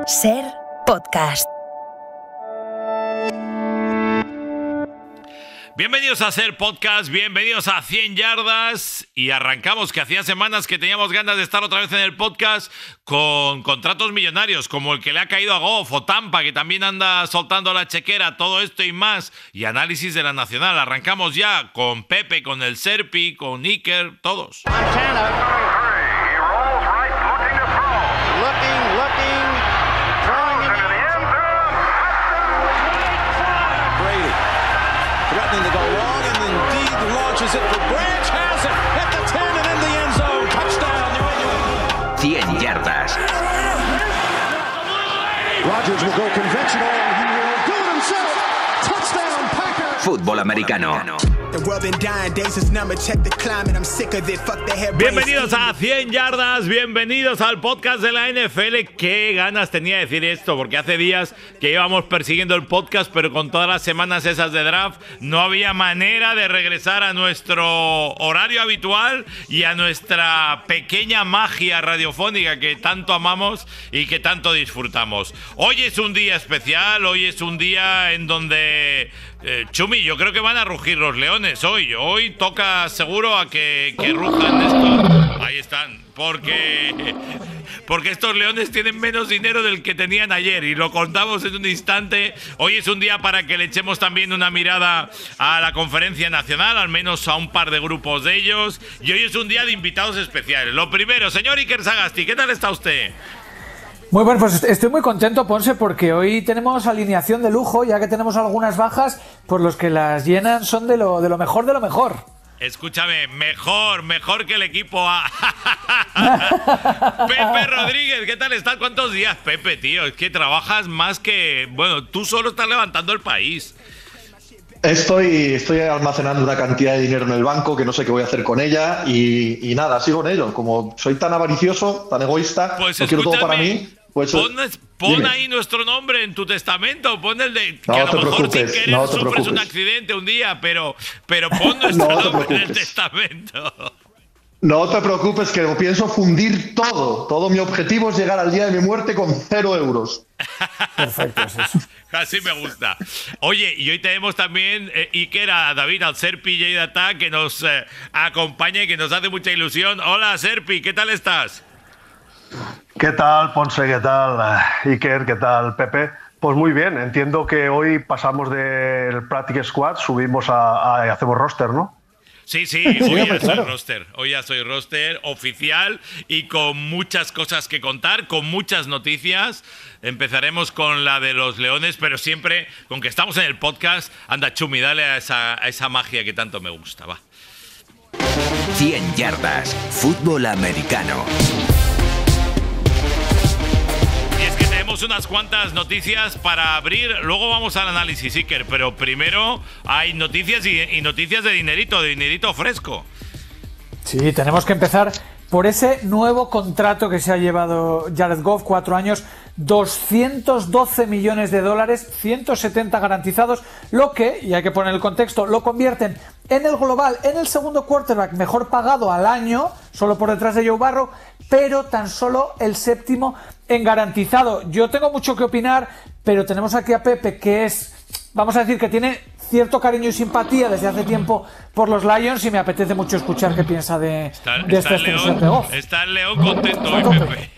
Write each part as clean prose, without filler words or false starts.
SER Podcast. Bienvenidos a SER Podcast, bienvenidos a 100 yardas y arrancamos, que hacía semanas que teníamos ganas de estar otra vez en el podcast con contratos millonarios como el que le ha caído a Goff o Tampa, que también anda soltando la chequera, todo esto y más, y análisis de la Nacional. Arrancamos ya con Pepe, con el Serpi, con Iker, todos. To go long and indeed launches it for Branch, has it at the 10 and in the end zone. Touchdown, New England. 100 yardas. Rodgers will go conventional and he will do it himself. Touchdown, Packers. Fútbol americano. Bienvenidos a 100 yardas, bienvenidos al podcast de la NFL. Qué ganas tenía de decir esto, porque hace días que íbamos persiguiendo el podcast, pero con todas las semanas esas de draft no había manera de regresar a nuestro horario habitual y a nuestra pequeña magia radiofónica que tanto amamos y que tanto disfrutamos. Hoy es un día especial, hoy es un día en donde... Chumi, yo creo que van a rugir los leones hoy. Hoy toca seguro a que rujan estos. Ahí están. Porque estos leones tienen menos dinero del que tenían ayer. Y lo contamos en un instante. Hoy es un día para que le echemos también una mirada a la conferencia nacional, al menos a un par de grupos de ellos. Y hoy es un día de invitados especiales. Lo primero, señor Iker Sagasti, ¿qué tal está usted? Muy bueno, pues estoy muy contento, Ponce, porque hoy tenemos alineación de lujo, ya que tenemos algunas bajas, pues los que las llenan son de lo mejor de lo mejor. Escúchame, mejor que el equipo A. Pepe Rodríguez, ¿qué tal estás? ¿Cuántos días, Pepe, tío? Es que trabajas más que... Bueno, tú solo estás levantando el país. Estoy almacenando una cantidad de dinero en el banco que no sé qué voy a hacer con ella y nada, sigo en ello. Como soy tan avaricioso, tan egoísta, pues no quiero todo para mí. Pues, pon ahí nuestro nombre en tu testamento, pon el de que no a lo mejor sin querer no sufres preocupes. un accidente un día, pero pon nuestro nombre en el testamento. No te preocupes, que pienso fundir todo. Todo mi objetivo es llegar al día de mi muerte con 0 euros. Perfecto, es eso. Así me gusta. Oye, y hoy tenemos también Iker, a David, al Serpi Lleidata, que nos acompaña y que nos hace mucha ilusión. Hola, Serpi, ¿qué tal estás? ¿Qué tal, Ponce? ¿Qué tal, Iker? ¿Qué tal, Pepe? Pues muy bien, entiendo que hoy pasamos del Practice Squad, subimos a hacemos roster, ¿no? Sí, hoy ya soy roster. Hoy ya soy roster oficial y con muchas cosas que contar, con muchas noticias. Empezaremos con la de los Leones, pero siempre, con que estamos en el podcast, anda, Chumi, dale a esa magia que tanto me gusta, va. 100 yardas, fútbol americano. Y es que tenemos unas cuantas noticias para abrir, luego vamos al análisis, Iker, pero primero hay noticias y noticias de dinerito fresco. Sí, tenemos que empezar por ese nuevo contrato que se ha llevado Jared Goff, 4 años, $212 millones, 170 garantizados, lo que, y hay que poner el contexto, lo convierten en el global, en el segundo quarterback mejor pagado al año, solo por detrás de Joe Burrow, pero tan solo el séptimo en garantizado. Yo tengo mucho que opinar, pero tenemos aquí a Pepe, que es, vamos a decir, que tiene cierto cariño y simpatía desde hace tiempo por los Lions, y me apetece mucho escuchar qué piensa de esta extensión de Goff. Está el León contento hoy, Pepe.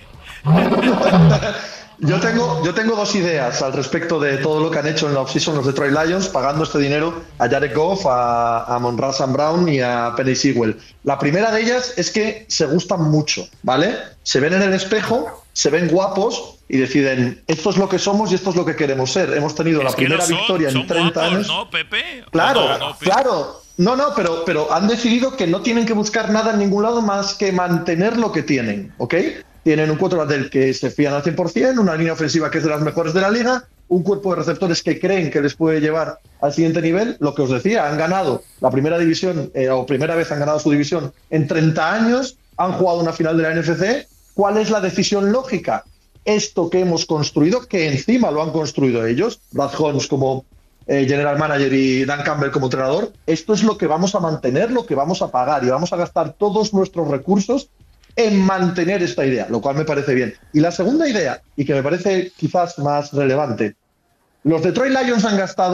Yo tengo dos ideas al respecto de todo lo que han hecho en la offseason los Detroit Lions, pagando este dinero a Jared Goff, a Amon-Ra St. Brown y a Penei Sewell. La primera de ellas es que se gustan mucho, ¿vale? Se ven en el espejo, se ven guapos y deciden, esto es lo que somos y esto es lo que queremos ser. Hemos tenido la primera victoria en 30 guapos, años. ¿no, Pepe? Claro. No, pero han decidido que no tienen que buscar nada en ningún lado más que mantener lo que tienen, ¿ok? Tienen un quarterback del que se fían al 100%, una línea ofensiva que es de las mejores de la liga, un cuerpo de receptores que creen que les puede llevar al siguiente nivel. Lo que os decía, han ganado la primera división, o primera vez han ganado su división en 30 años, han jugado una final de la NFC. ¿Cuál es la decisión lógica? Esto que hemos construido, que encima lo han construido ellos, Brad Holmes como general manager y Dan Campbell como entrenador, esto es lo que vamos a mantener, lo que vamos a pagar, y vamos a gastar todos nuestros recursos en mantener esta idea, lo cual me parece bien. Y la segunda idea, y que me parece quizás más relevante, los Detroit Lions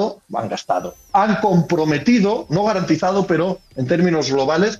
han comprometido, no garantizado, pero en términos globales,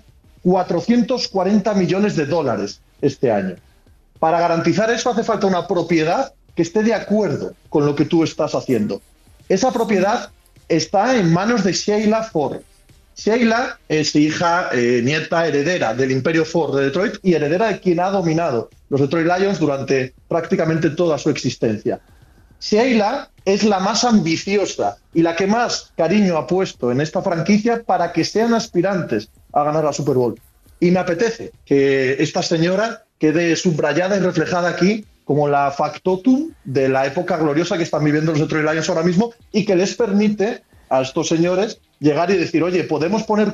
$440 millones este año. Para garantizar eso hace falta una propiedad que esté de acuerdo con lo que tú estás haciendo. Esa propiedad está en manos de Sheila Ford. Sheila es hija, nieta, heredera del imperio Ford de Detroit y heredera de quien ha dominado los Detroit Lions durante prácticamente toda su existencia. Sheila es la más ambiciosa y la que más cariño ha puesto en esta franquicia para que sean aspirantes a ganar la Super Bowl. Y me apetece que esta señora quede subrayada y reflejada aquí como la factotum de la época gloriosa que están viviendo los Detroit Lions ahora mismo y que les permite a estos señores llegar y decir, oye, ¿podemos poner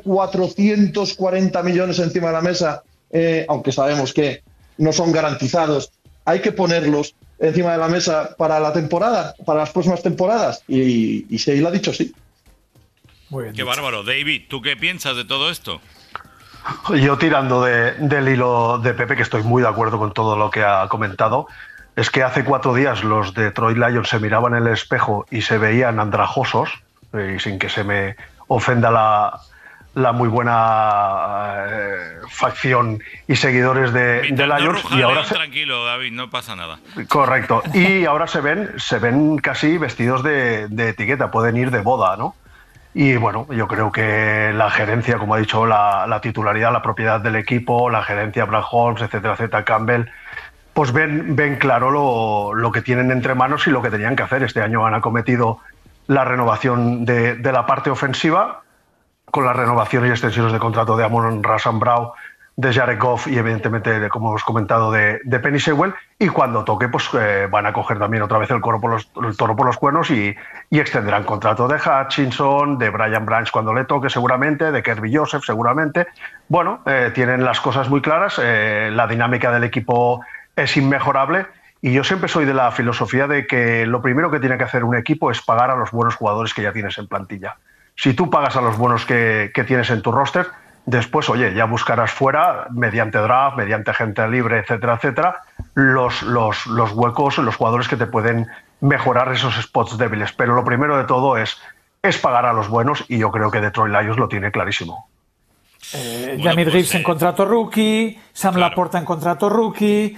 440 millones encima de la mesa? Aunque sabemos que no son garantizados, hay que ponerlos encima de la mesa para la temporada, para las próximas temporadas. Y Sheila ha dicho sí. Muy bien. Qué bárbaro. David, ¿tú qué piensas de todo esto? Yo tirando del hilo de Pepe, que estoy muy de acuerdo con todo lo que ha comentado, es que hace 4 días los Detroit Lions se miraban en el espejo y se veían andrajosos, y sin que se me ofenda la muy buena facción y seguidores de Lions. Y ahora tranquilo, David, no pasa nada. Correcto. Y ahora se ven casi vestidos de etiqueta, pueden ir de boda, ¿no? Y bueno, yo creo que la gerencia, como ha dicho, la titularidad, la propiedad del equipo, la gerencia, Brad Holmes, etcétera, etcétera, Campbell, pues ven claro lo que tienen entre manos y lo que tenían que hacer. Este año han acometido la renovación de la parte ofensiva, con las renovaciones y extensiones de contrato de Amon-Ra St. Brown, de Jared Goff y evidentemente, como hemos comentado, de Penny Sewell, y cuando toque pues van a coger también otra vez el toro por los cuernos y extenderán contrato de Hutchinson, de Brian Branch cuando le toque seguramente, de Kirby Joseph seguramente. Bueno, tienen las cosas muy claras, la dinámica del equipo es inmejorable y yo siempre soy de la filosofía de que lo primero que tiene que hacer un equipo es pagar a los buenos jugadores que ya tienes en plantilla. Si tú pagas a los buenos que tienes en tu roster, después, oye, ya buscarás fuera, mediante draft, mediante gente libre, etcétera, etcétera, los huecos, los jugadores que te pueden mejorar esos spots débiles. Pero lo primero de todo es pagar a los buenos y yo creo que Detroit Lions lo tiene clarísimo. Jamir Gibbs en contrato rookie, Sam Laporta en contrato rookie,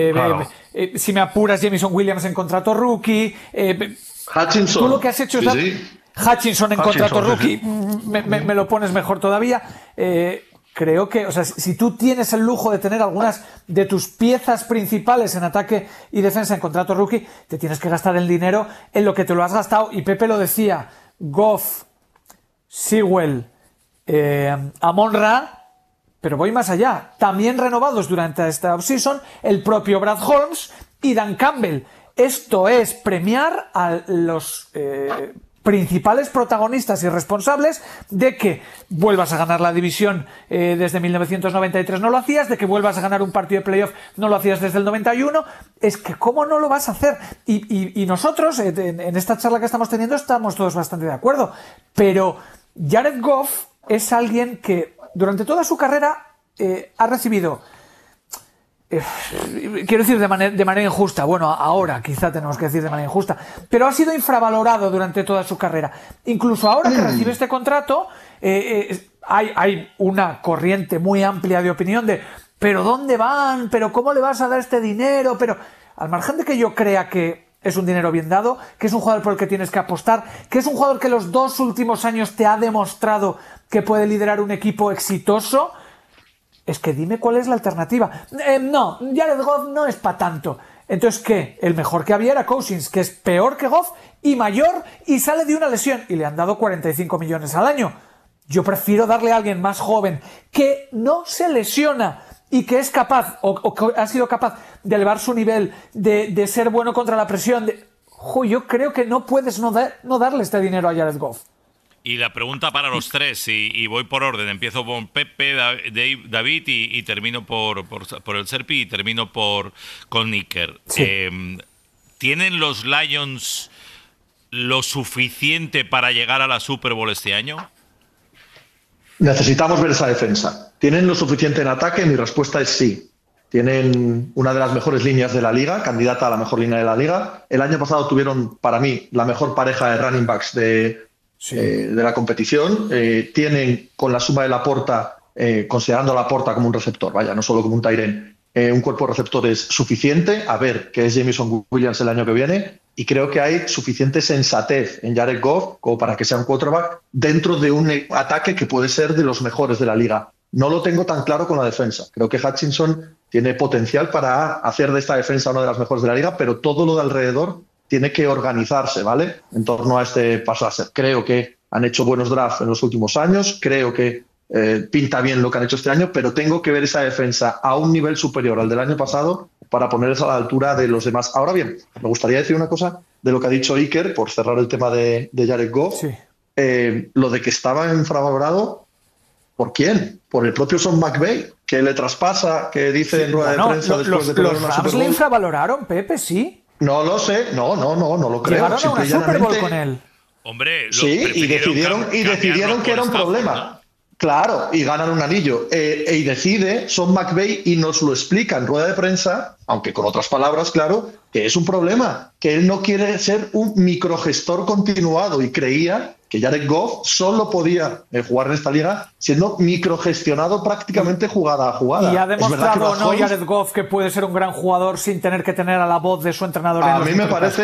si me apuras, Jameson Williams en contrato rookie. Hutchinson. Tú lo que has hecho es... Sí. Hutchinson en contrato rookie, me lo pones mejor todavía. Creo que, o sea, si tú tienes el lujo de tener algunas de tus piezas principales en ataque y defensa en contrato rookie, te tienes que gastar el dinero en lo que te lo has gastado. Y Pepe lo decía, Goff, Sewell, Amon-Ra, pero voy más allá, también renovados durante esta offseason, el propio Brad Holmes y Dan Campbell. Esto es premiar a los principales protagonistas y responsables de que vuelvas a ganar la división desde 1993 no lo hacías, de que vuelvas a ganar un partido de playoff no lo hacías desde el 91, es que ¿cómo no lo vas a hacer? Y nosotros en esta charla que estamos teniendo estamos todos bastante de acuerdo, pero Jared Goff es alguien que durante toda su carrera ha recibido... quiero decir de manera injusta, bueno, ahora quizá tenemos que decir de manera injusta, pero ha sido infravalorado durante toda su carrera. Incluso ahora que recibe este contrato, hay una corriente muy amplia de opinión de ¿pero dónde van? ¿Pero cómo le vas a dar este dinero? Pero al margen de que yo crea que es un dinero bien dado, que es un jugador por el que tienes que apostar, que es un jugador que los 2 últimos años te ha demostrado que puede liderar un equipo exitoso, es que dime cuál es la alternativa. No, Jared Goff no es para tanto. Entonces, ¿qué? El mejor que había era Cousins, que es peor que Goff y mayor y sale de una lesión y le han dado 45 millones al año. Yo prefiero darle a alguien más joven que no se lesiona y que es capaz o que ha sido capaz de elevar su nivel, de ser bueno contra la presión. Yo creo que no puedes no darle este dinero a Jared Goff. Y la pregunta para los tres, y voy por orden. Empiezo con Pepe, David y termino por el Serpi y termino con Níker. Sí. ¿Tienen los Lions lo suficiente para llegar a la Super Bowl este año? Necesitamos ver esa defensa. ¿Tienen lo suficiente en ataque? Mi respuesta es sí. tienen una de las mejores líneas de la liga, candidata a la mejor línea de la liga. El año pasado tuvieron, para mí, la mejor pareja de running backs de la competición. Tienen, con la suma de Laporta, considerando a Laporta como un receptor, vaya, no solo como un tight end, un cuerpo de receptores suficiente. A ver qué es Jameson Williams el año que viene. Y creo que hay suficiente sensatez en Jared Goff como para que sea un quarterback dentro de un ataque que puede ser de los mejores de la liga. No lo tengo tan claro con la defensa. Creo que Hutchinson tiene potencial para hacer de esta defensa una de las mejores de la liga, pero todo lo de alrededor tiene que organizarse, ¿vale? En torno a este paso a ser. Creo que han hecho buenos drafts en los últimos años, creo que pinta bien lo que han hecho este año, pero tengo que ver esa defensa a un nivel superior al del año pasado para ponerse a la altura de los demás. Ahora bien, me gustaría decir una cosa de lo que ha dicho Iker, por cerrar el tema de Jared Goff. Sí. Lo de que estaba infravalorado, ¿por quién? Por el propio Sean McVay, que le traspasa, que dice en rueda de prensa después de perder una Rams Super le Bowl. infravaloraron, Pepe, sí. No lo sé, no lo creo. Llegaron a una Simple y Super Bowl llanamente- con él. Hombre, Sí, y decidieron que era un problema. Claro, y ganan un anillo. Y decide Sean McVay y nos lo explica en rueda de prensa, aunque con otras palabras, claro, que es un problema, que él no quiere ser un microgestor continuado y creía que Jared Goff solo podía jugar en esta liga siendo microgestionado prácticamente jugada a jugada. Y ha Es verdad que demostrado o no Mahomes, Jared Goff que puede ser un gran jugador sin tener que tener a la voz de su entrenador. a mí me parece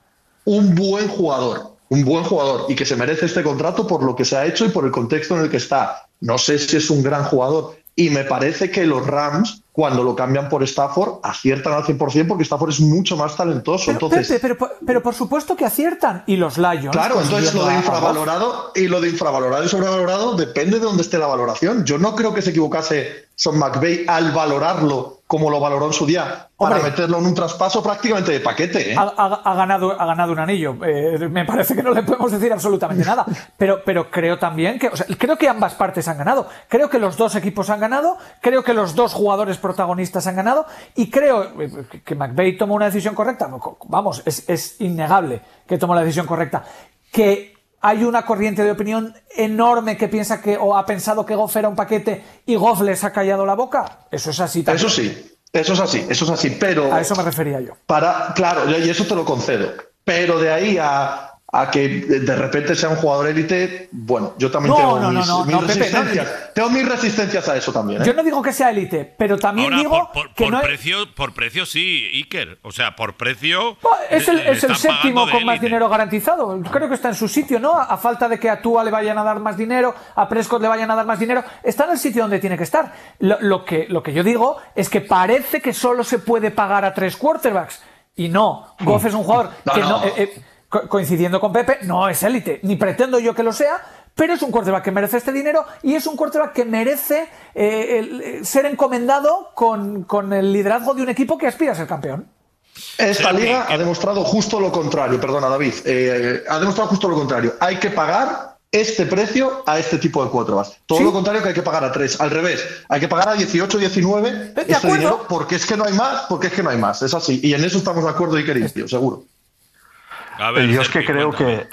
un buen jugador y que se merece este contrato por lo que se ha hecho y por el contexto en el que está. No sé si es un gran jugador y me parece que los Rams, cuando lo cambian por Stafford, aciertan al 100% porque Stafford es mucho más talentoso. Pero, Entonces, Pepe, pero por supuesto que aciertan. Y los Lions. claro, entonces lo de consiguiendo a Goff. infravalorado y sobrevalorado depende de dónde esté la valoración. Yo no creo que se equivocase Sean McVay al valorarlo como lo valoró en su día, para Hombre, meterlo en un traspaso prácticamente de paquete. Ha ganado un anillo. Me parece que no le podemos decir absolutamente nada. Pero creo también que, creo que ambas partes han ganado. Creo que los dos equipos han ganado. Creo que los dos jugadores protagonistas han ganado. Y creo que McVay tomó una decisión correcta. Vamos, es innegable que tomó la decisión correcta. Que hay una corriente de opinión enorme que piensa o ha pensado que Goff era un paquete y Goff les ha callado la boca. Eso es así también. Eso es así, pero... A eso me refería yo. Claro, y eso te lo concedo. Pero de ahí a que de repente sea un jugador élite, bueno, yo también tengo mis resistencias. Tengo mis resistencias a eso también. Yo no digo que sea élite, pero también ahora, digo que no por precio sí, Iker. O sea, por precio es el séptimo con más élite. dinero garantizado. Creo que está en su sitio, ¿no? A falta de que a Tua le vayan a dar más dinero, a Prescott le vayan a dar más dinero, está en el sitio donde tiene que estar. Lo que yo digo es que parece que solo se puede pagar a 3 quarterbacks. Y no, Goff es un jugador que no. Coincidiendo con Pepe, no es élite, ni pretendo yo que lo sea, pero es un quarterback que merece este dinero y es un quarterback que merece ser encomendado con el liderazgo de un equipo que aspira a ser campeón. Esta liga ha demostrado justo lo contrario, perdona David, ha demostrado justo lo contrario. Hay que pagar este precio a este tipo de quarterbacks. Todo lo contrario que hay que pagar a 3. Al revés, hay que pagar a 18, 19 este dinero porque es que no hay más, es así. Y en eso estamos de acuerdo, Iker y yo, seguro. Ver, yo es que creo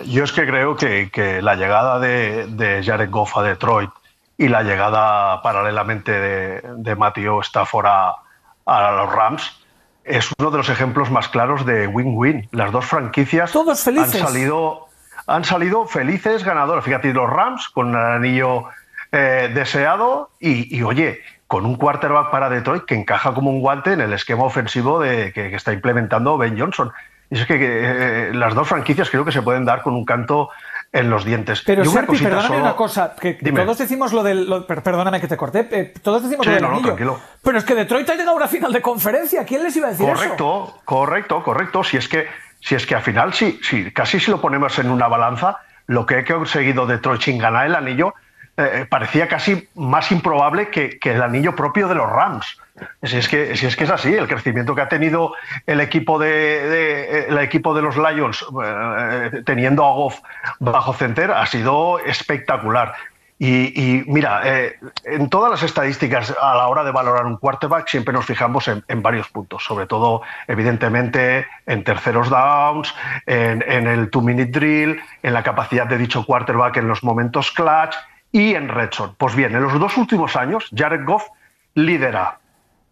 que la llegada de Jared Goff a Detroit y la llegada paralelamente de Matthew Stafford a los Rams es uno de los ejemplos más claros de win-win. Las dos franquicias todos felices. Han salido felices ganadores. Fíjate, los Rams con el anillo deseado y oye, con un quarterback para Detroit que encaja como un guante en el esquema ofensivo que está implementando Ben Johnson. Y es que las dos franquicias creo que se pueden dar con un canto en los dientes. Pero Serpi, perdóname una cosa, que todos decimos perdóname que te corté, todos decimos lo del anillo. Tranquilo. Pero es que Detroit ha llegado a una final de conferencia, ¿quién les iba a decir eso? Correcto. Si es que al final, casi si lo ponemos en una balanza, lo que ha conseguido Detroit sin ganar el anillo parecía casi más improbable que el anillo propio de los Rams. Si es que es así, el crecimiento que ha tenido el equipo de los Lions teniendo a Goff bajo center ha sido espectacular. Y mira, en todas las estadísticas a la hora de valorar un quarterback siempre nos fijamos en varios puntos, sobre todo evidentemente en terceros downs, en el 2-minute drill, en la capacidad de dicho quarterback en los momentos clutch y en red zone. Pues bien, en los 2 últimos años Jared Goff lidera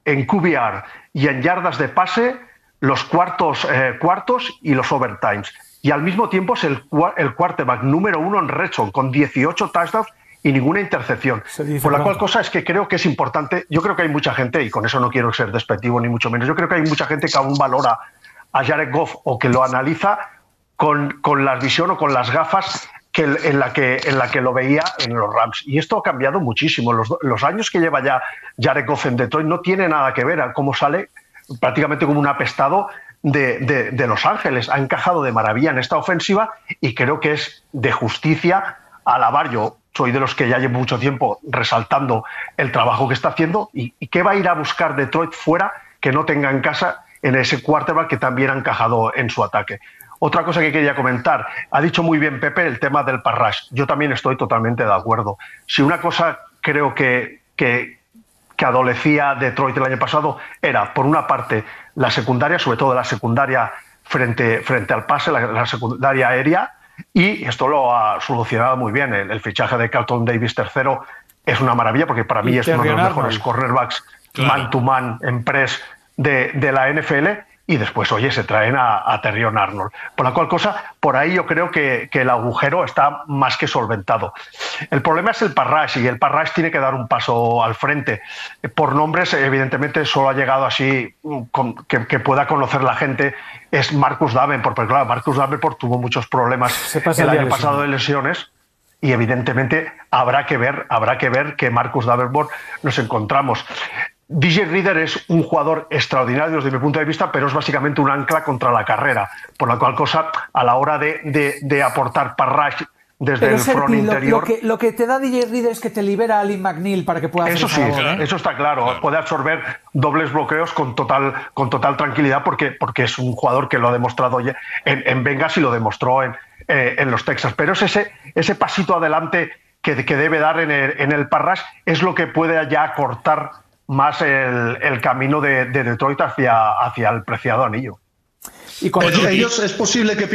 en QBR y en yardas de pase los cuartos y los overtimes. Y al mismo tiempo es el quarterback número 1 en red zone, con 18 touchdowns y ninguna intercepción. Por la cual cosa es que creo que es importante. Yo creo que hay mucha gente, y con eso no quiero ser despectivo ni mucho menos, yo creo que hay mucha gente que aún valora a Jared Goff o que lo analiza con la visión o con las gafas en la que lo veía en los Rams. Y esto ha cambiado muchísimo. Los años que lleva ya Jared Goff en Detroit no tiene nada que ver a cómo sale prácticamente como un apestado de Los Ángeles. Ha encajado de maravilla en esta ofensiva y creo que es de justicia alabar. Yo soy de los que ya llevo mucho tiempo resaltando el trabajo que está haciendo y qué va a ir a buscar Detroit fuera que no tenga en casa en ese quarterback que también ha encajado en su ataque. Otra cosa que quería comentar, ha dicho muy bien Pepe el tema del pass rush. Yo también estoy totalmente de acuerdo. Si una cosa creo que adolecía Detroit el año pasado era, por una parte, la secundaria, sobre todo la secundaria frente al pase, la secundaria aérea, y esto lo ha solucionado muy bien. El fichaje de Carlton Davis III es una maravilla porque para mí es uno de los mejores cornerbacks man-to-man en press de la NFL. Y después, oye, se traen a Terrion Arnold. Por la cual cosa, por ahí yo creo que el agujero está más que solventado. El problema es el pass rush, y el pass rush tiene que dar un paso al frente. Por nombres, evidentemente, solo ha llegado así que pueda conocer la gente, es Marcus Davenport. Porque claro, Marcus Davenport tuvo muchos problemas el año pasado de lesiones. Y evidentemente habrá que ver que Marcus Davenport nos encontramos. DJ Reader es un jugador extraordinario desde mi punto de vista, pero es básicamente un ancla contra la carrera, por la cual cosa, a la hora de aportar pass rush desde el front interior... Lo que te da DJ Reader es que te libera a Ali McNeil para que pueda hacer eso sí, favor, eso está claro. Puede absorber dobles bloqueos con total tranquilidad porque es un jugador que lo ha demostrado ya en Bengals y lo demostró en los Texas. Pero es ese pasito adelante que debe dar en el pass rush es lo que puede ya acortar más el camino de Detroit hacia el preciado anillo. Y ellos es posible que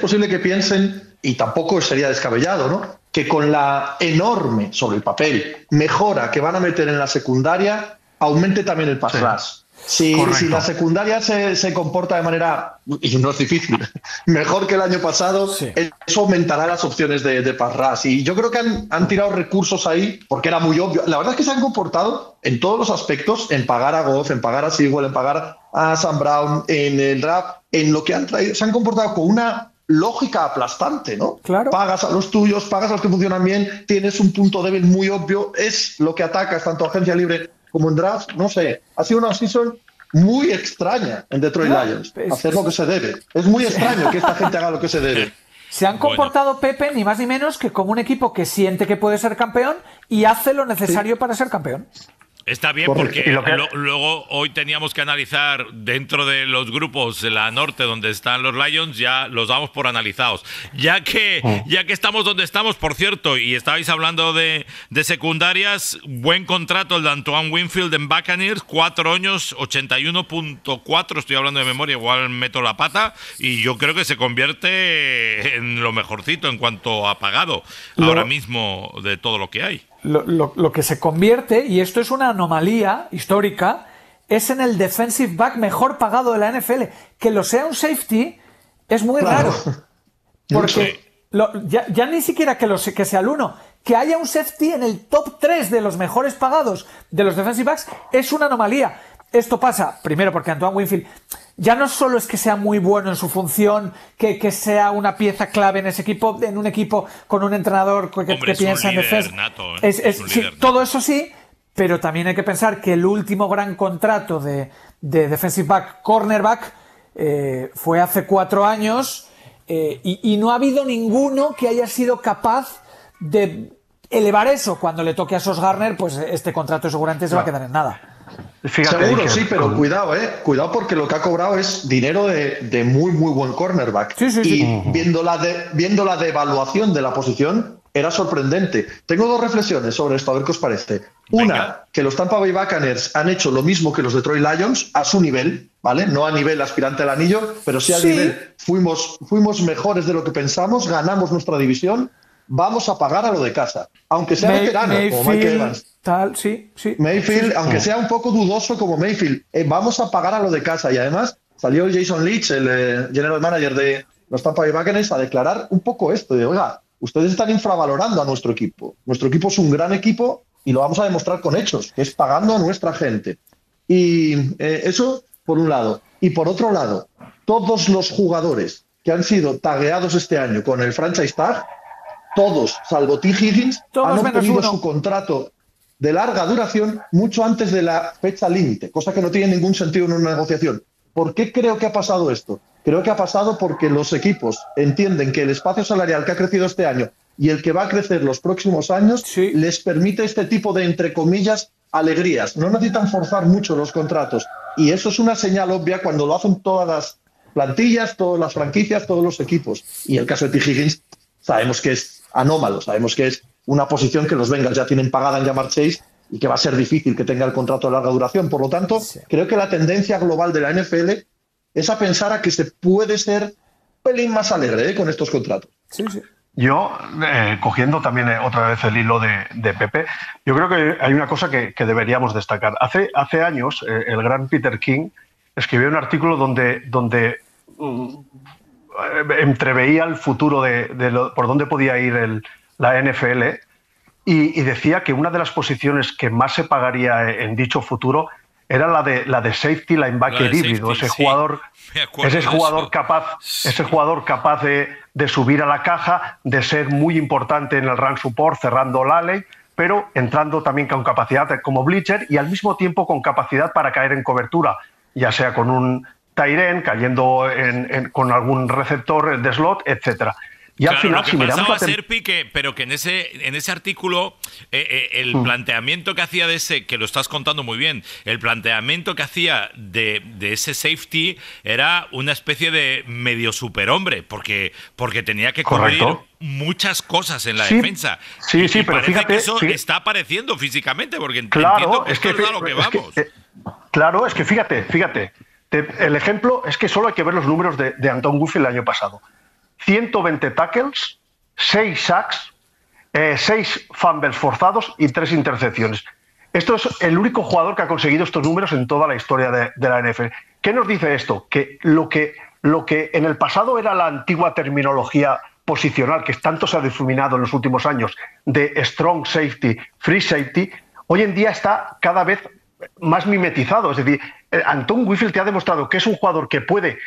piensen, y tampoco sería descabellado, ¿no?, que con la enorme, sobre el papel, mejora que van a meter en la secundaria, aumente también el pass rush. Si la secundaria se comporta de manera, y no es difícil, mejor que el año pasado, eso aumentará las opciones de pass rush. Y yo creo que han tirado recursos ahí porque era muy obvio. La verdad es que se han comportado en todos los aspectos, en pagar a Goff, en pagar a Sewell, en pagar a Sam Brown, en el draft, en lo que han traído. Se han comportado con una lógica aplastante, ¿no? Claro. Pagas a los tuyos, pagas a los que funcionan bien, tienes un punto débil muy obvio, es lo que atacas tanto a agencia libre como en draft. No sé, ha sido una season muy extraña en Detroit Lions. Hacer lo que se debe. Es muy extraño que esta gente haga lo que se debe. Se han comportado, Pepe, ni más ni menos que como un equipo que siente que puede ser campeón y hace lo necesario para ser campeón. Está bien, porque luego hoy teníamos que analizar dentro de los grupos de la norte donde están los Lions, ya los damos por analizados. Ya que estamos donde estamos, por cierto, y estabais hablando de secundarias, buen contrato el de Antoine Winfield en Buccaneers, 4 años, 81.4, estoy hablando de memoria, igual meto la pata, y yo creo que se convierte en lo mejorcito en cuanto a pagado ahora mismo de todo lo que hay. Lo que se convierte, y esto es una anomalía histórica, es en el defensive back mejor pagado de la NFL. Que lo sea un safety es muy raro. Porque ya ni siquiera que sea el 1, que haya un safety en el top 3 de los mejores pagados de los defensive backs es una anomalía. Esto pasa, primero, porque Antoine Winfield ya no solo es que sea muy bueno en su función, que sea una pieza clave en ese equipo, en un equipo con un entrenador que piensa en defensa. Todo eso sí, pero también hay que pensar que el último gran contrato de defensive back, cornerback, fue hace 4 años y no ha habido ninguno que haya sido capaz de elevar eso. Cuando le toque a Sauce Gardner, pues este contrato seguramente se va a quedar en nada. Fíjate, seguro, sí, pero cuidado porque lo que ha cobrado es dinero de muy muy buen cornerback. Y viendo la devaluación de la posición era sorprendente. Tengo 2 reflexiones sobre esto, a ver qué os parece. Una, que los Tampa Bay Buccaneers han hecho lo mismo que los Detroit Lions a su nivel, ¿vale? No a nivel aspirante al anillo, pero sí a nivel fuimos mejores de lo que pensamos, ganamos nuestra división. vamos a pagar a lo de casa, aunque sea veterano, como Mike Evans. Sí. Mayfield, aunque sea un poco dudoso como Mayfield, vamos a pagar a lo de casa. Y además salió Jason Leach, el general manager de los Tampa Bay Buccaneers, a declarar un poco esto, de oiga, ustedes están infravalorando a nuestro equipo. Nuestro equipo es un gran equipo y lo vamos a demostrar con hechos, que es pagando a nuestra gente. Y eso por un lado. Y por otro lado, todos los jugadores que han sido tagueados este año con el franchise tag, todos, salvo T. Higgins, han obtenido su contrato de larga duración mucho antes de la fecha límite, cosa que no tiene ningún sentido en una negociación. ¿Por qué creo que ha pasado esto? Creo que ha pasado porque los equipos entienden que el espacio salarial que ha crecido este año y el que va a crecer los próximos años les permite este tipo de, entre comillas, alegrías. No necesitan forzar mucho los contratos. Y eso es una señal obvia cuando lo hacen todas las plantillas, todas las franquicias, todos los equipos. Y el caso de T. Higgins sabemos que es anómalo, sabemos que es una posición que los Bengals ya tienen pagada en Ja'Marr Chase y que va a ser difícil que tenga el contrato de larga duración. Por lo tanto, creo que la tendencia global de la NFL es a pensar a que se puede ser un pelín más alegre con estos contratos. Sí. Yo, cogiendo también otra vez el hilo de Pepe, yo creo que hay una cosa que deberíamos destacar. Hace años, el gran Peter King escribió un artículo donde entreveía el futuro por dónde podía ir la NFL y decía que una de las posiciones que más se pagaría en dicho futuro era la de safety linebacker híbrido, ese jugador capaz de subir a la caja, de ser muy importante en el run support, cerrando la ley, pero entrando también con capacidad como blitzer y al mismo tiempo con capacidad para caer en cobertura, ya sea con un tight end, cayendo con algún receptor de slot, etcétera. Y al final, si miramos a Serpi, pero que en ese artículo el planteamiento que hacía de ese, que lo estás contando muy bien, el planteamiento que hacía de ese safety era una especie de medio superhombre, porque tenía que cubrir muchas cosas en la defensa. Sí, pero fíjate que eso está apareciendo físicamente, porque claro, entiendo que es a lo que vamos. Claro, es que fíjate. El ejemplo es que solo hay que ver los números de Anton Winfield el año pasado. 120 tackles, 6 sacks, 6 fumbles forzados y 3 intercepciones. Esto es el único jugador que ha conseguido estos números en toda la historia de la NFL. ¿Qué nos dice esto? Que lo que en el pasado era la antigua terminología posicional, que tanto se ha difuminado en los últimos años, de strong safety, free safety, hoy en día está cada vez más mimetizado. Es decir, Anton Winfield te ha demostrado que es un jugador que puede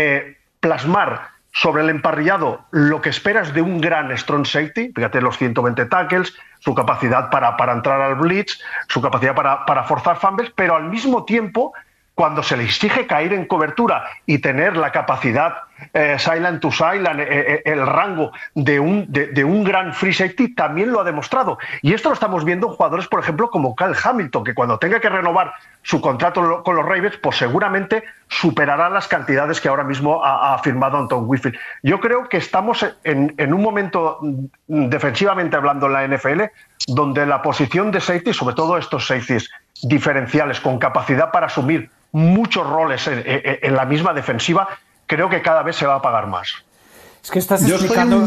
plasmar sobre el emparrillado lo que esperas de un gran strong safety, fíjate los 120 tackles, su capacidad para entrar al blitz, su capacidad para forzar fumbles, pero al mismo tiempo, cuando se le exige caer en cobertura y tener la capacidad silent to silent, el rango de un gran free safety, también lo ha demostrado. Y esto lo estamos viendo en jugadores, por ejemplo, como Kyle Hamilton, que cuando tenga que renovar su contrato con los Ravens, pues seguramente superará las cantidades que ahora mismo ha firmado Anton Winfield. Yo creo que estamos en un momento, defensivamente hablando en la NFL, donde la posición de safety, sobre todo estos safeties diferenciales con capacidad para asumir muchos roles en la misma defensiva, creo que cada vez se va a pagar más. Es que estás explicando...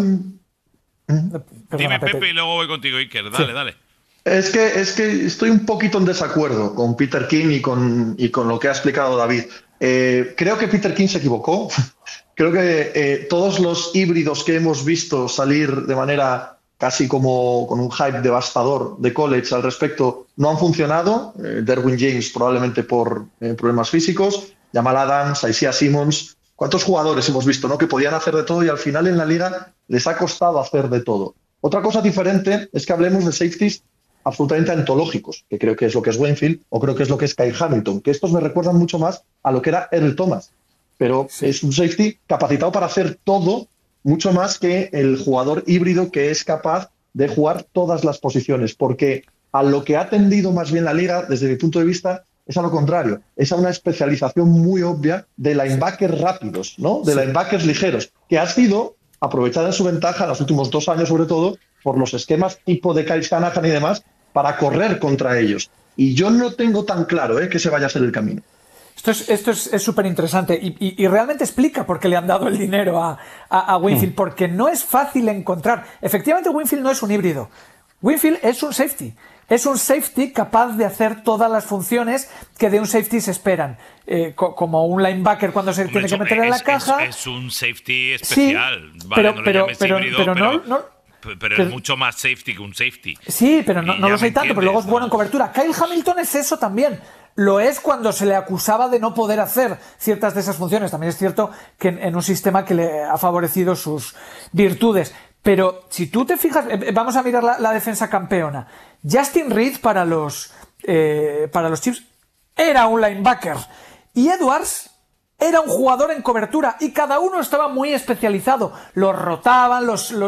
Dime, Pepe, y luego voy contigo, Iker. Dale. Es que estoy un poquito en desacuerdo con Peter King y con lo que ha explicado David. Creo que Peter King se equivocó. Creo que todos los híbridos que hemos visto salir de manera casi como con un hype devastador de college al respecto no han funcionado. Derwin James probablemente por problemas físicos, Jamal Adams, Isaiah Simmons. ¿Cuántos jugadores hemos visto, ¿no?, que podían hacer de todo y al final en la liga les ha costado hacer de todo? Otra cosa diferente es que hablemos de safeties absolutamente antológicos, que creo que es lo que es Winfield o creo que es lo que es Kyle Hamilton, que estos me recuerdan mucho más a lo que era Earl Thomas, pero es un safety capacitado para hacer todo, mucho más que el jugador híbrido que es capaz de jugar todas las posiciones, porque a lo que ha tendido más bien la liga, desde mi punto de vista, es a lo contrario, es a una especialización muy obvia de linebackers rápidos, ¿no?, de linebackers ligeros, que ha sido aprovechada en su ventaja en los últimos 2 años, sobre todo, por los esquemas tipo de Kyle Shanahan y demás, para correr contra ellos. Y yo no tengo tan claro que se vaya a ser el camino. Esto es súper interesante y realmente explica por qué le han dado el dinero a Winfield, porque no es fácil encontrar. Efectivamente, Winfield no es un híbrido. Winfield es un safety. Es un safety capaz de hacer todas las funciones que de un safety se esperan. Como un linebacker cuando se tiene que meter en la caja. Es un safety especial. Sí, vale, pero es mucho más safety que un safety. Sí, pero no lo sé tanto, pero luego es bueno en cobertura. Kyle Hamilton es eso también. Lo es cuando se le acusaba de no poder hacer ciertas de esas funciones. También es cierto que en un sistema que le ha favorecido sus virtudes. Pero si tú te fijas, vamos a mirar la defensa campeona. Justin Reed para los Chiefs era un linebacker y Edwards era un jugador en cobertura y cada uno estaba muy especializado. Los rotaban,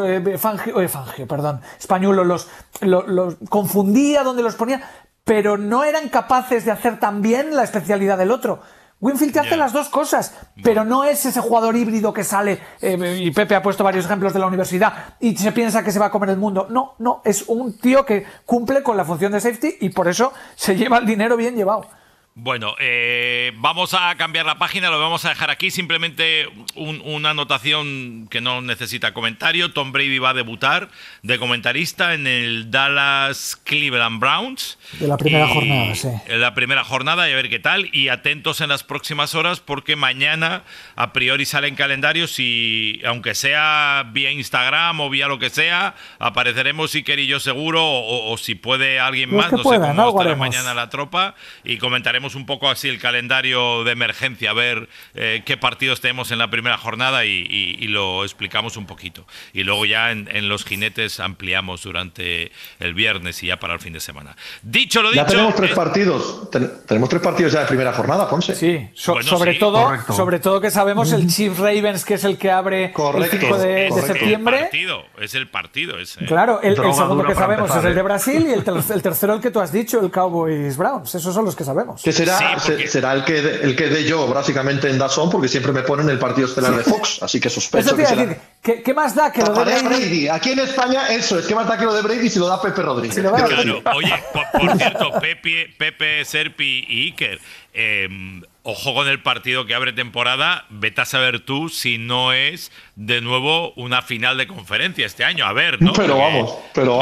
Spagnuolo los confundía donde los ponía, pero no eran capaces de hacer tan bien la especialidad del otro. Winfield te hace las dos cosas, pero no es ese jugador híbrido que sale, y Pepe ha puesto varios ejemplos de la universidad, y se piensa que se va a comer el mundo. No, es un tío que cumple con la función de safety y por eso se lleva el dinero bien llevado. Bueno, vamos a cambiar la página, lo vamos a dejar aquí, simplemente una anotación que no necesita comentario. Tom Brady va a debutar de comentarista en el Dallas Cleveland Browns. De la primera jornada, sí. En la primera jornada, y a ver qué tal. Y atentos en las próximas horas porque mañana a priori salen calendarios y aunque sea vía Instagram o vía lo que sea, apareceremos Iker y yo seguro, o si puede alguien más, no sé cómo estará mañana la tropa, y comentaremos un poco así el calendario de emergencia, a ver qué partidos tenemos en la primera jornada y lo explicamos un poquito. Y luego ya en los jinetes ampliamos durante el viernes y ya para el fin de semana. Dicho lo dicho... Ya tenemos tres partidos. Tenemos 3 partidos ya de primera jornada, Ponce. Sí, sobre todo que sabemos el Chiefs Ravens, que es el que abre el 5 de septiembre. Es el partido ese. Claro, el segundo que sabemos es el de Brasil y el tercero el que tú has dicho, el Cowboys Browns. Esos son los que sabemos. Que será el que dé yo básicamente en DAZN, porque siempre me ponen el partido estelar de Fox, así que sospecho. Eso te iba a decir, ¿qué más da que lo de Brady? Aquí en España eso es, ¿qué más da que lo de Brady si lo da Pepe Rodríguez? Claro. Oye, por cierto, Pepe, Serpi y Iker, ojo con el partido que abre temporada, vete a saber tú si no es de nuevo una final de conferencia este año, a ver, ¿no? Pero vamos.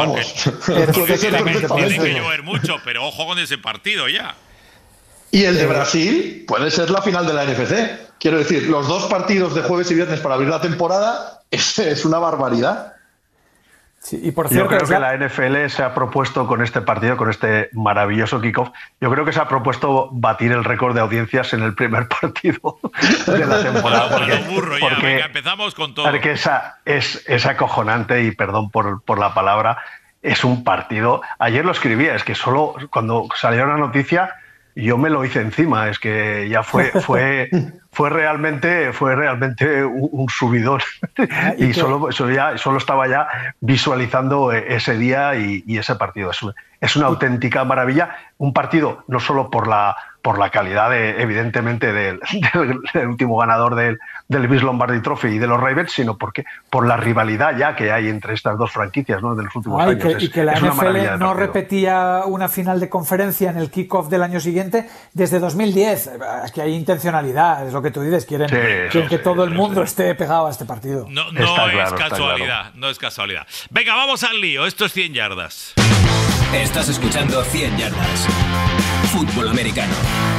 Tiene que llover mucho, pero ojo con ese partido ya. Y el de Brasil puede ser la final de la NFC. Quiero decir, los 2 partidos de jueves y viernes para abrir la temporada es una barbaridad. Sí, y por cierto, yo creo que la NFL se ha propuesto con este partido, con este maravilloso kickoff, yo creo que se ha propuesto batir el récord de audiencias en el primer partido de la temporada. Porque empezamos con todo. Porque es acojonante, y perdón por la palabra, es un partido. Ayer lo escribía, es que solo cuando salió la noticia yo me lo hice encima, es que ya fue realmente un subidón y solo estaba ya visualizando ese día y ese partido. Es una auténtica maravilla, un partido no solo por la calidad evidentemente del último ganador del Vince Lombardi Trophy y de los Ravens, sino por la rivalidad ya que hay entre estas dos franquicias, ¿no?, de los últimos años. Y que la NFL no repetía una final de conferencia en el kickoff del año siguiente desde 2010. Es que hay intencionalidad, es lo que tú dices, quieren que todo el mundo esté pegado a este partido. No es casualidad. Venga, vamos al lío, esto es 100 yardas. Estás escuchando 100 yardas. Fútbol americano.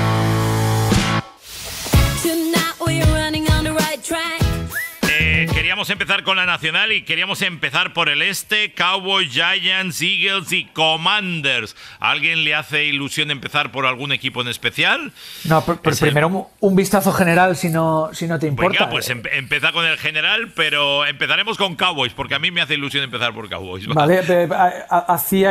Queríamos empezar con la nacional y queríamos empezar por el este. Cowboys, Giants, Eagles y Commanders. ¿A alguien le hace ilusión empezar por algún equipo en especial? No, pero primero un vistazo general si no te importa. Venga, pues empezá con el general, pero empezaremos con Cowboys, porque a mí me hace ilusión empezar por Cowboys. Vale, hace